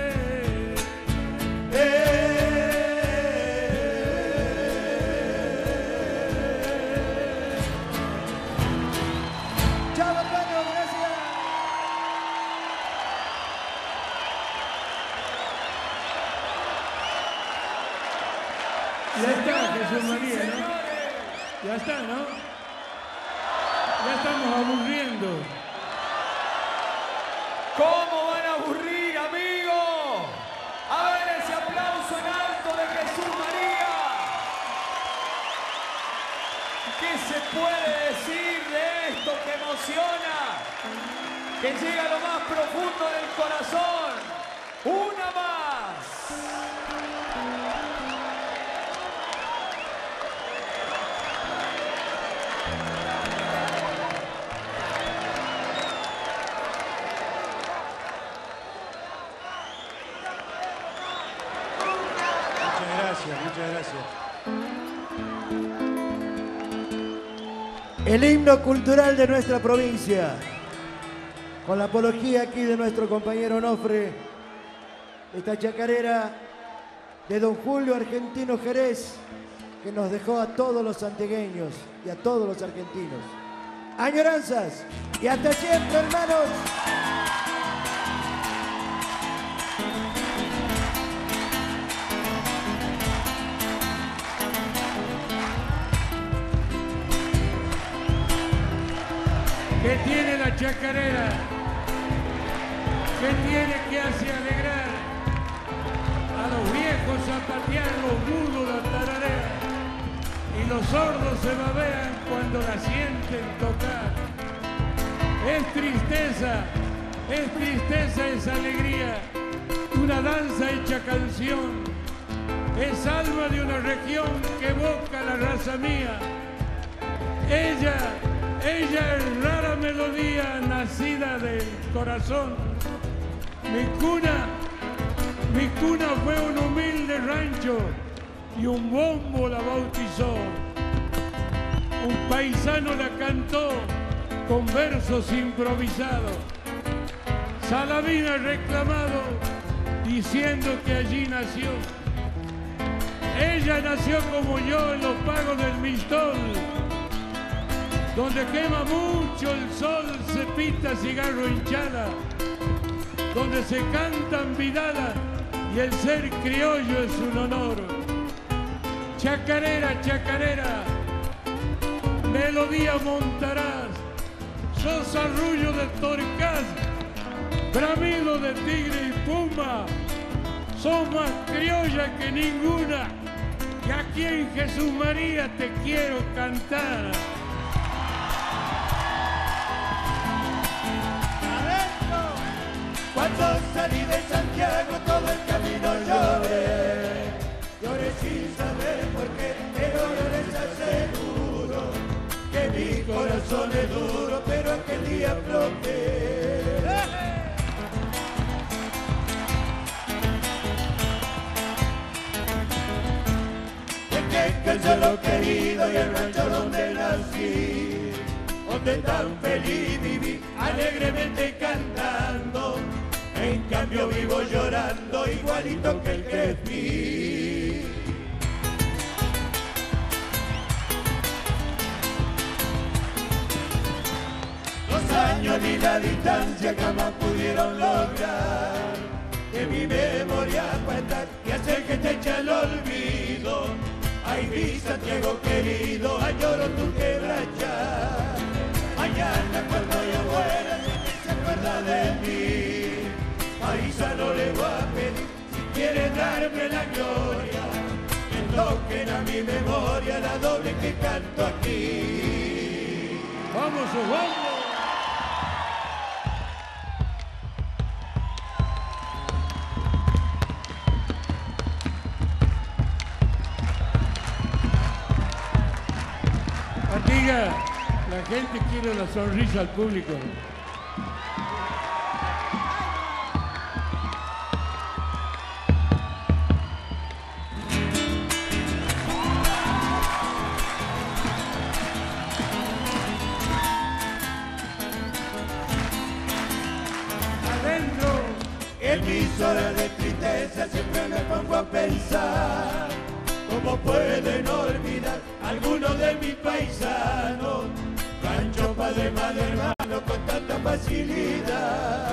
Chao, Antonio, gracias. Ya está, Jesús María, ¿no? Ya está, ¿no? Ya estamos aburriendo. ¿Cómo van a aburrir, amigo? A ver ese aplauso en alto de Jesús María. ¿Qué se puede decir de esto que emociona? Que llega a lo más profundo del corazón. Una más. Muchas gracias. El himno cultural de nuestra provincia, con la apología aquí de nuestro compañero Onofre, esta chacarera de don Julio Argentino Jerez, que nos dejó a todos los santiagueños y a todos los argentinos. Añoranzas y hasta siempre, hermanos. ¿Qué tiene la chacarera? ¿Qué tiene que hace alegrar a los viejos zapatear, los burros la tararea y los Los sordos se babean cuando la sienten tocar. Es tristeza, es alegría, una danza hecha canción. Es alma de una región que evoca la raza mía. Ella es rara melodía nacida del corazón. Mi cuna fue un humilde rancho y un bombo la bautizó. Un paisano la cantó con versos improvisados. Salamín ha reclamado diciendo que allí nació. Ella nació como yo en los pagos del Mistol, donde quema mucho el sol, se pita cigarro hinchada, donde se cantan vidalas y el ser criollo es un honor. Chacarera, chacarera, melodía montarás, sos arrullo de torcaz, bramido de tigre y puma, sos más criolla que ninguna, y aquí en Jesús María te quiero cantar. Cuando salí de Santiago todo el camino lloré sin saber por qué, pero yo les aseguro que mi corazón es duro, pero aquel día floté. Que el cielo querido y el rancho donde nací, donde tan feliz viví, alegremente cantando. En cambio vivo llorando igualito que el que fui. Los años ni la distancia jamás pudieron lograr que mi memoria aguantar y hacer que te eche el olvido. Ay, mi Santiago querido, añoro tu quebrachar. Mañana cuando yo muera, si se acuerda de mí, paisano le voy a pedir, si quiere darme la gloria, que toquen a mi memoria la doble que canto aquí. ¡Vamos, Osvaldo! Artiga, la gente quiere la sonrisa al público. Adentro, En mis horas de tristeza siempre me pongo a pensar cómo pueden olvidar algunos de mis paisanos, rancho, padre, madre, hermano, con tanta facilidad.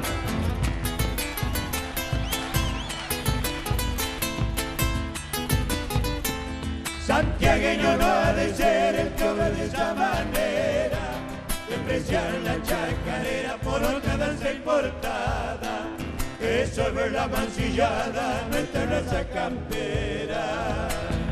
Santiagueño no ha de ser el que obra de esa manera, despreciar la chacarera por otra danza importada. Eso es ver la mancillada, nuestra raza campera.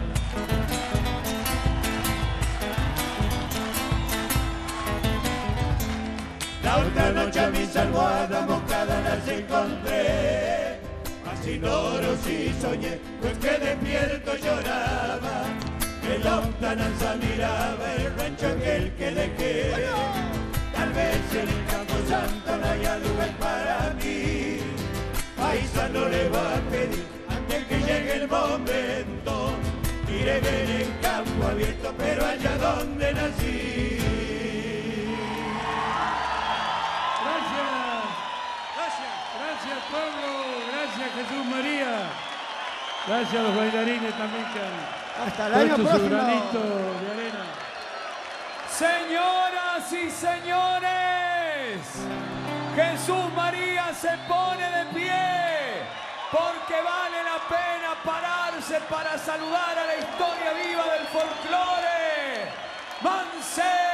La otra noche a mis almohadas mojadas las encontré, así noros y soñé, pues que despierto lloraba, que la lontananza miraba el rancho aquel que dejé. Tal vez en el campo santo no haya lugar para mí, paisano le va a pedir antes que llegue el momento, iré ver en campo abierto, pero allá donde nací. Gracias pueblo, gracias Jesús María, gracias a los bailarines también que han Hasta el año puesto su próximo. granito de arena. Señoras y señores, Jesús María se pone de pie porque vale la pena pararse para saludar a la historia viva del folclore. Manceros.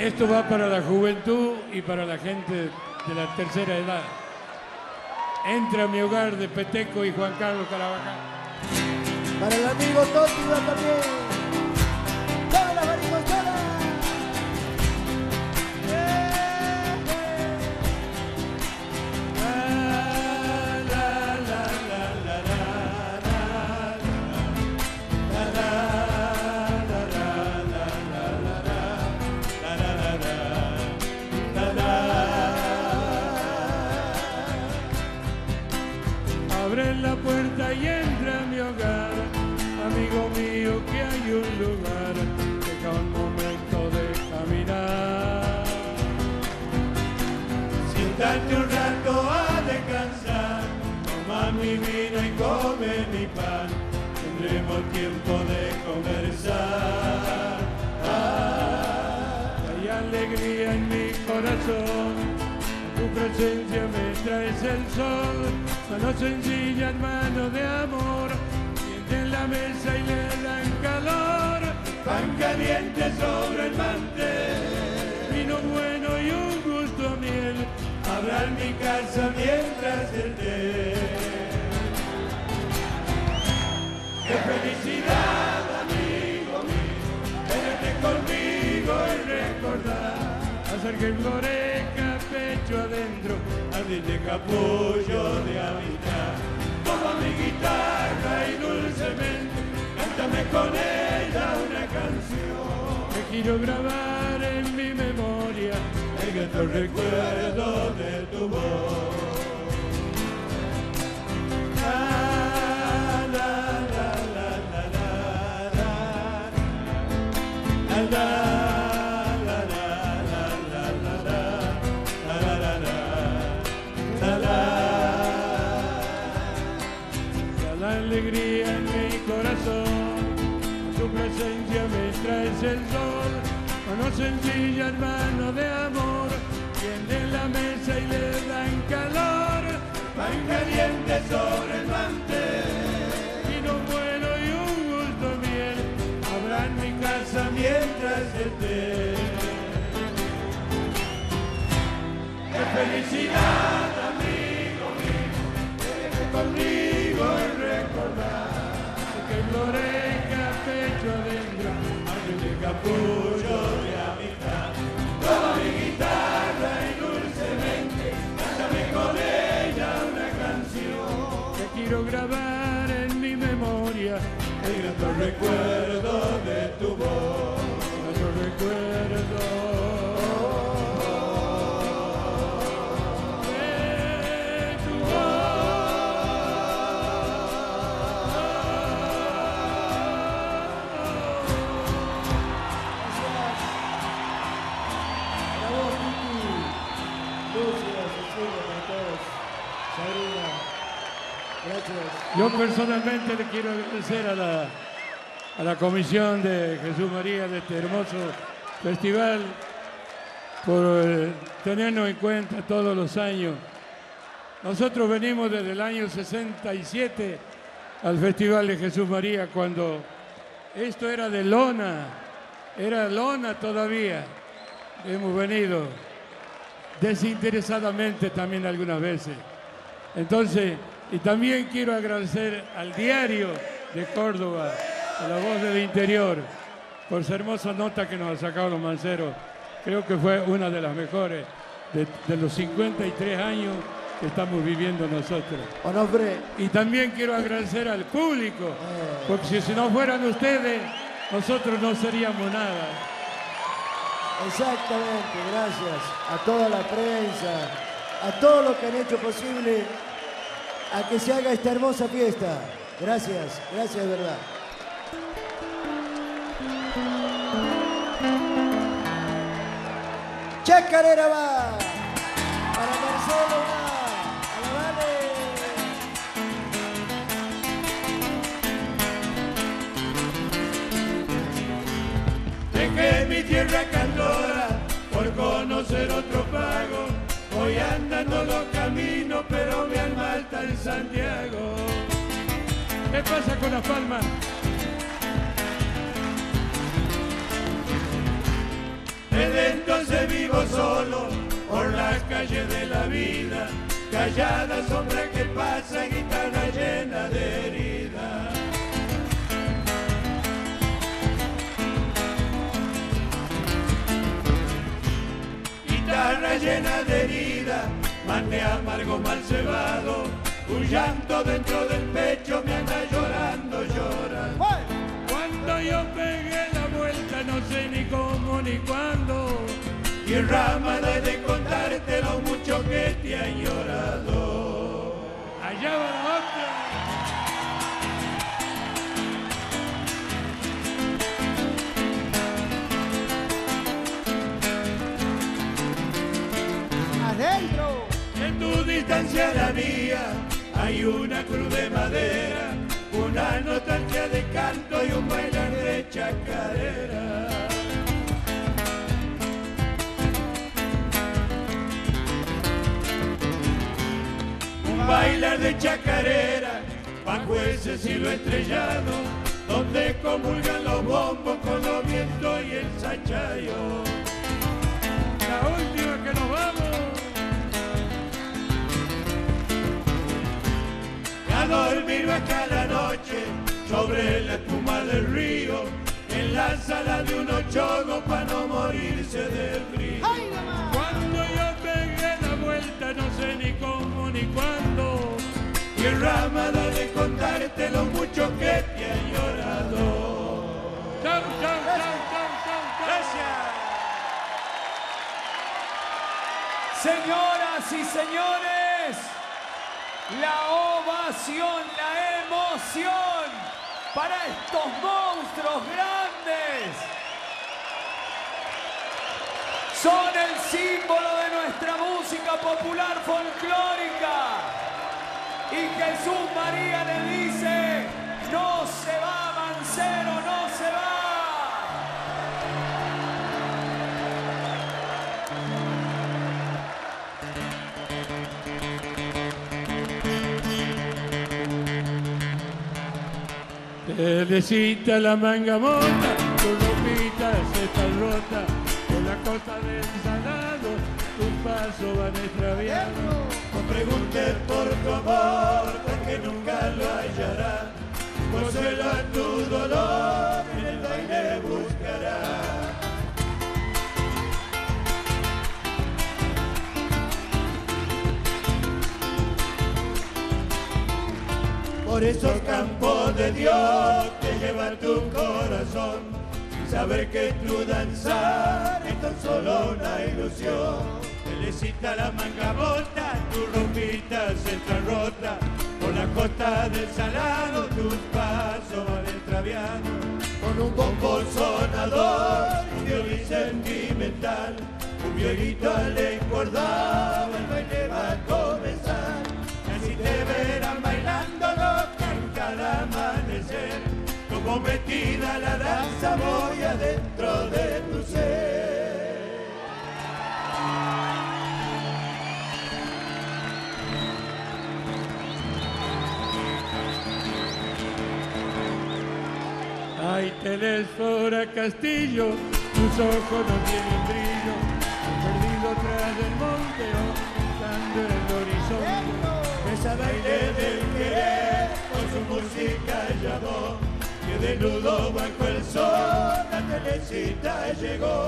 Esto va para la juventud y para la gente de la tercera edad. Entra a mi hogar de Peteco y Juan Carlos Carabajal. Para el amigo Toti va también. ¡Todas las maricosadas! Abre la puerta y entra a mi hogar, amigo mío, que hay un lugar, deja un momento de caminar. Siéntate un rato a descansar, toma mi vino y come mi pan, tendremos tiempo de conversar. Hay alegría en mi corazón, en tu presencia me traes el sol, mano sencilla, hermano de amor, sienten la mesa y le dan calor, Pan caliente sobre el mantel, vino bueno y un gusto a miel, habrá en mi casa mientras el té. ¡Qué felicidad, amigo mío, tenerte conmigo y recordar! hacer que florezca pecho adentro, Jardín de capullo de amistad. Toma mi guitarra y dulcemente cántame con ella una canción. que quiero grabar en mi memoria, El grato recuerdo de tu voz. La, la, la, la, la, la, la, la, la. alegría en mi corazón, a tu presencia me traes el sol, mano sencilla, hermano de amor, tienden la mesa y le dan calor, Pan caliente sobre el mantel, vino bueno y un gusto miel, habrá en mi casa mientras el té. ¡Qué felicidad, amigo mío, tenerte conmigo y recordar! que florezca pecho adentro, Jardín de capullo de amistad. Toma mi guitarra y dulcemente cántame con ella una canción. que quiero grabar en mi memoria, El grato recuerdo de tu voz. otro recuerdo. Yo personalmente le quiero agradecer a la comisión de Jesús María de este hermoso festival por tenernos en cuenta todos los años. Nosotros venimos desde el año 67 al Festival de Jesús María, cuando esto era de lona, era lona todavía. Hemos venido desinteresadamente también algunas veces. Entonces, y también quiero agradecer al Diario de Córdoba, a La Voz del Interior, por su hermosa nota que nos ha sacado los manceros. Creo que fue una de las mejores de los 53 años que estamos viviendo nosotros. Onofre, Y también quiero agradecer al público, porque si no fueran ustedes, nosotros no seríamos nada. exactamente, gracias a toda la prensa, a todos los que han hecho posible a que se haga esta hermosa fiesta. Gracias, gracias de verdad. Chacarera va, para Marcelo va, a la Vale. Dejé mi tierra cantora por conocer otro pago. Voy andando los caminos, pero mi alma está en Santiago. ¿Qué pasa con Las Palmas? Desde entonces vivo solo por las calles de la vida, callada sombra que pasa, guitarra llena de heridas. Guitarra llena de heridas, mate amargo mal cebado, un llanto dentro del pecho me anda llorando, llorando. Cuando yo pegué la vuelta, no sé ni cómo ni cuándo. Y enramada de contarte lo mucho que te han llorado. Allá va la otra. ¡Adentro! En tu distancia la mía hay una cruz de madera, una nostalgia de canto y un bailar de chacarera. Un bailar de chacarera bajo ese cielo estrellado, donde comulgan los bombos con los vientos y el sachayo. La última que nos vamos. A dormir baja la noche sobre la espuma del río, en la sala de unos chogos para no morirse de frío. Cuando yo pegué la vuelta, no sé ni cómo ni cuándo. Y enramada de contarte lo mucho que te ha llorado. Chau, chau, chau, chau, chau, chau. Gracias. Señoras y señores, la ovación, la emoción para estos monstruos grandes. Son el símbolo de nuestra música popular folclórica. Y Jesús María le dice, no se va, Mancero, no se va. Teresita la manga mona, tu ropita se está rota, por la costa del Salado, tus pasos van extraviando. No preguntes por tu amor, porque nunca lo hallarás. Consuelo a tu dolor, en el baile buscarás. Por esos campos de Dios que lleva tu corazón, sin saber que tu danzar es tan solo una ilusión. Teresita la manga bota, tu ropita se está rota, por la costa del Salado tus pasos van extraviando. Con un bombo sonador, un violín sentimental, un violito le acordaba, el baile va a comenzar. Así te verán bailando loca en cada amanecer, como metida la danza voy adentro de tu ser. Ay, Telesfora Castillo, tus ojos no tienen brillo, perdido tras del monte o buscando el horizonte. Esa baile del querer con su música llamó, que desnudo bajo el sol la Teresita llegó.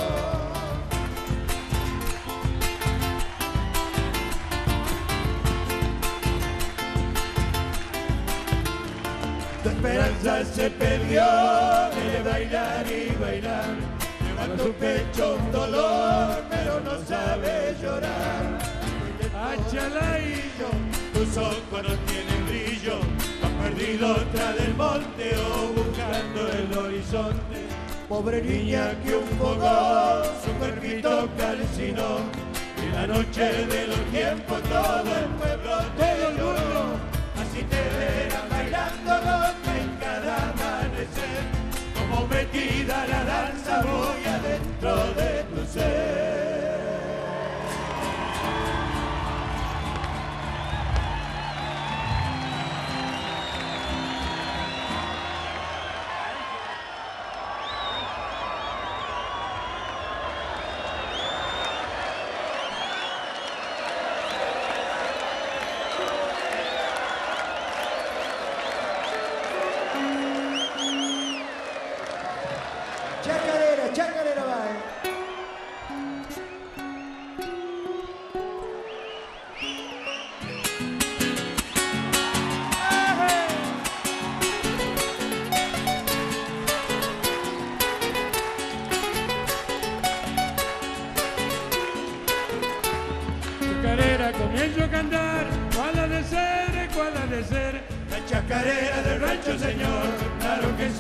Tu esperanza se perdió de bailar y bailar, lleva tu pecho un dolor pero no sabe llorar. Achalaillo, tus ojos no tienen brillo, has perdido tras del monte o buscando el horizonte. Pobre niña que un fogón su cuerpito calcinó, y la noche de los tiempos todo el pueblo te lloró. Así te verán bailando loca en cada amanecer, como metida la danza voy adentro de tu ser.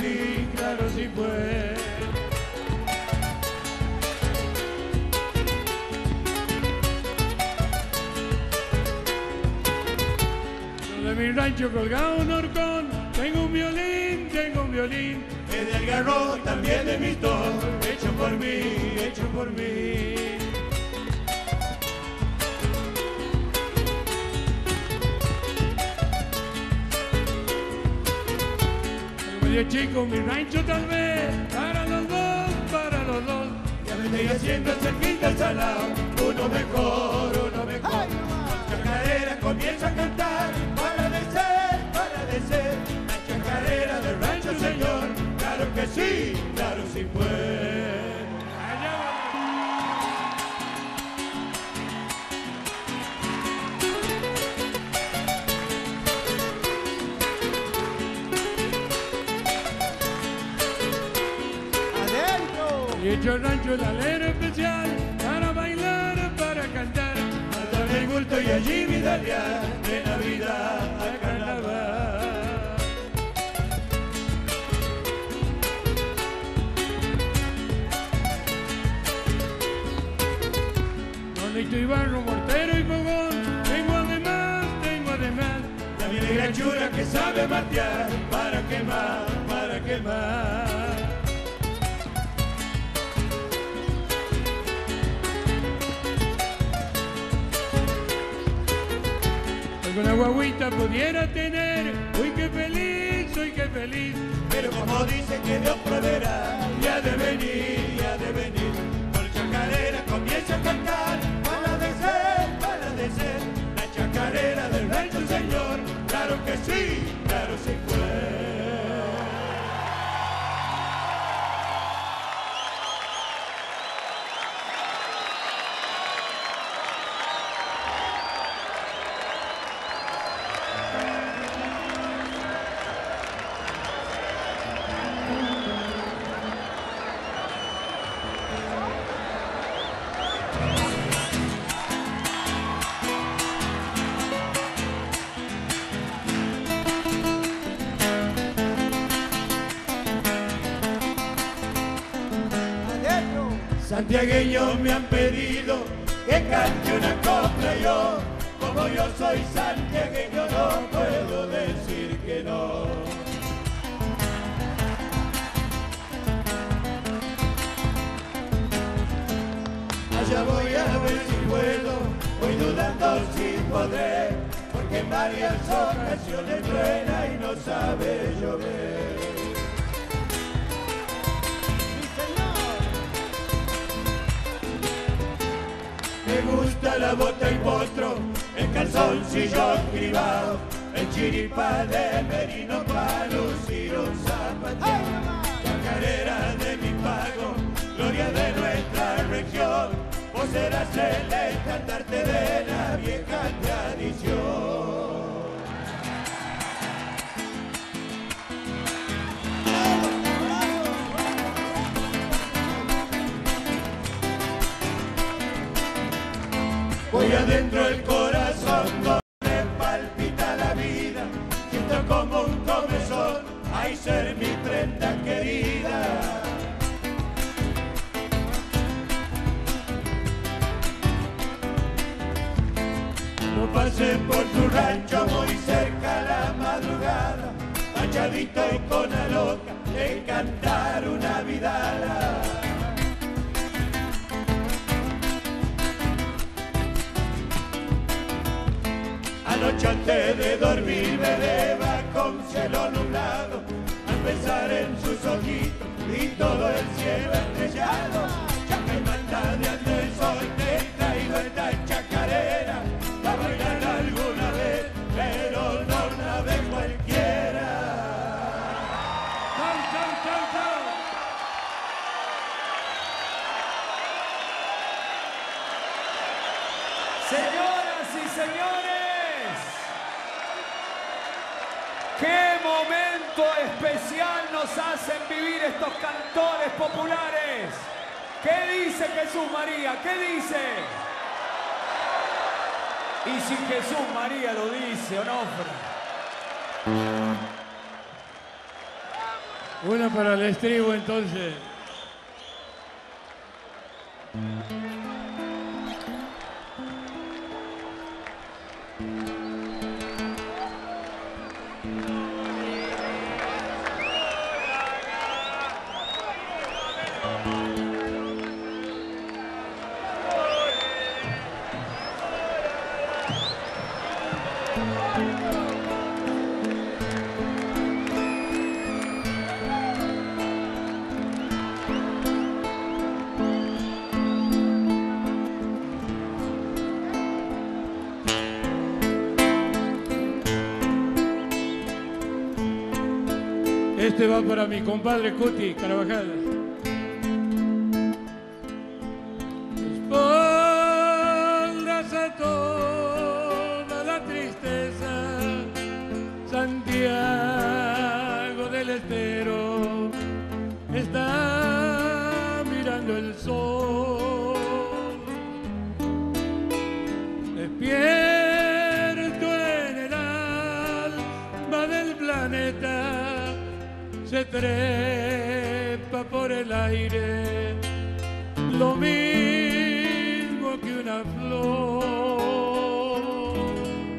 sí, claro sí fue. De mi rancho colgado un horcón, tengo un violín, Es del garro, también de mi ton, hecho por mí. Medio chico, mi rancho tal vez, para los dos. ya me estoy haciendo cerquitas al lado, uno mejor. Chacarera comienza a cantar, para de ser, la chacarera del rancho, señor, claro que sí, claro sí fue. Y hecho el rancho el alero especial, para bailar, para cantar, Para darle el gusto y allí vidalear, de Navidad a Carnaval. donde estoy barro, mortero y fogón, tengo además, La vieja grachura que sabe matear, para quemar. alguna guaguita pudiera tener, uy qué feliz, Pero como dice que Dios proveerá, ya de venir, por chacarera comienza a cantar, para de ser, la chacarera del rancho, señor, claro que sí fue. Santiagueños me han pedido que cante una copla yo, como yo soy santiagueño no puedo decir que no. Allá voy a ver si puedo, voy dudando si podré, porque en varias ocasiones truena y no sabe llover. Me gusta la bota y potro, el calzoncillo cribado, el chiripá de merino para lucir un zapateo. Chacarera de mi pago, gloria de nuestra región, vos serás el estandarte de la vieja tradición. Voy adentro del corazón donde palpita la vida, siento como un comezón, ay ser mi prenda querida. No pasé por tu rancho muy cerca a la madrugada, machadito y con la loca de cantar una vidala. Anoche antes de dormir me eleva con cielo nublado, al pensar en sus ojitos y todo el cielo estrellado. Chaca y maldad del sol te he traído esta chacarera, para bailar alguna vez, pero no una vez cualquiera. Señoras y señores, qué momento especial nos hacen vivir estos cantores populares. ¿Qué dice Jesús María? ¿Qué dice? Y si Jesús María lo dice, Onofre. Una para el estribo, entonces. Este va para mi compadre Cuti Carvajal. Espaldas a toda la tristeza, Santiago del Estero está mirando el sol. Despierto en el alma del planeta, se trepa por el aire, lo mismo que una flor.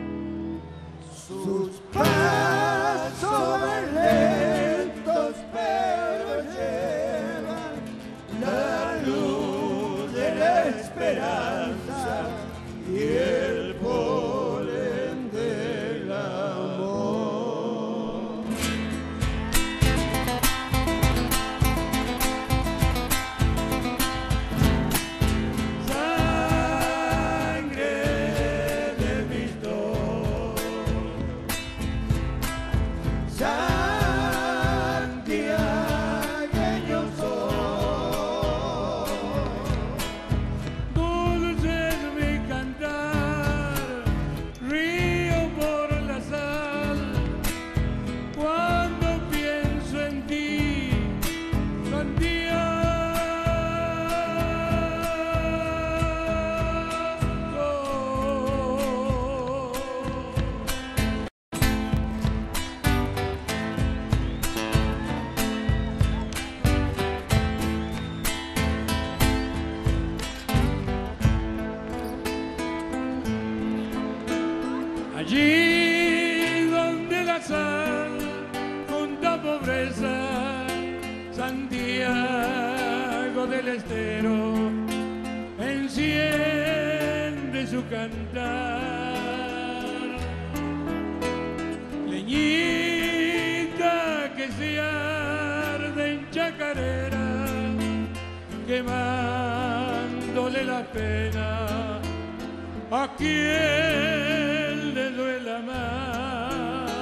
Sus pasos van lentos, pero llevan la luz de la esperanza y el polen del amor. Allí donde la sal junta pobreza, Santiago del Estero enciende su cantar. Leñita que se arde en chacarera, quemándole la pena a quien le duela más.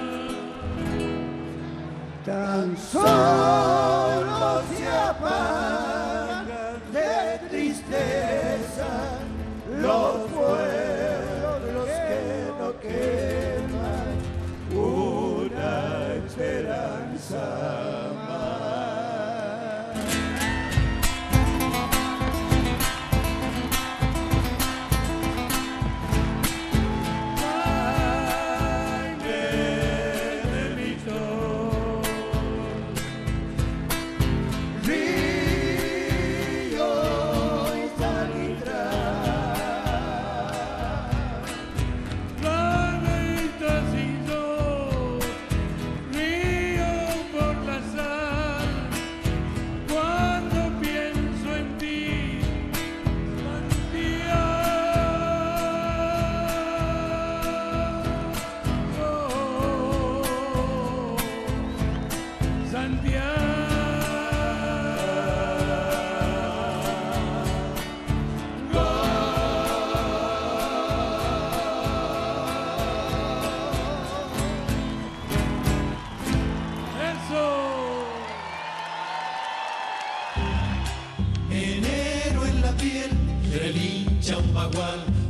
Tan solo se apagan de tristeza los fuegos que no queman una esperanza más. Enero en la piel, relincha un bagual.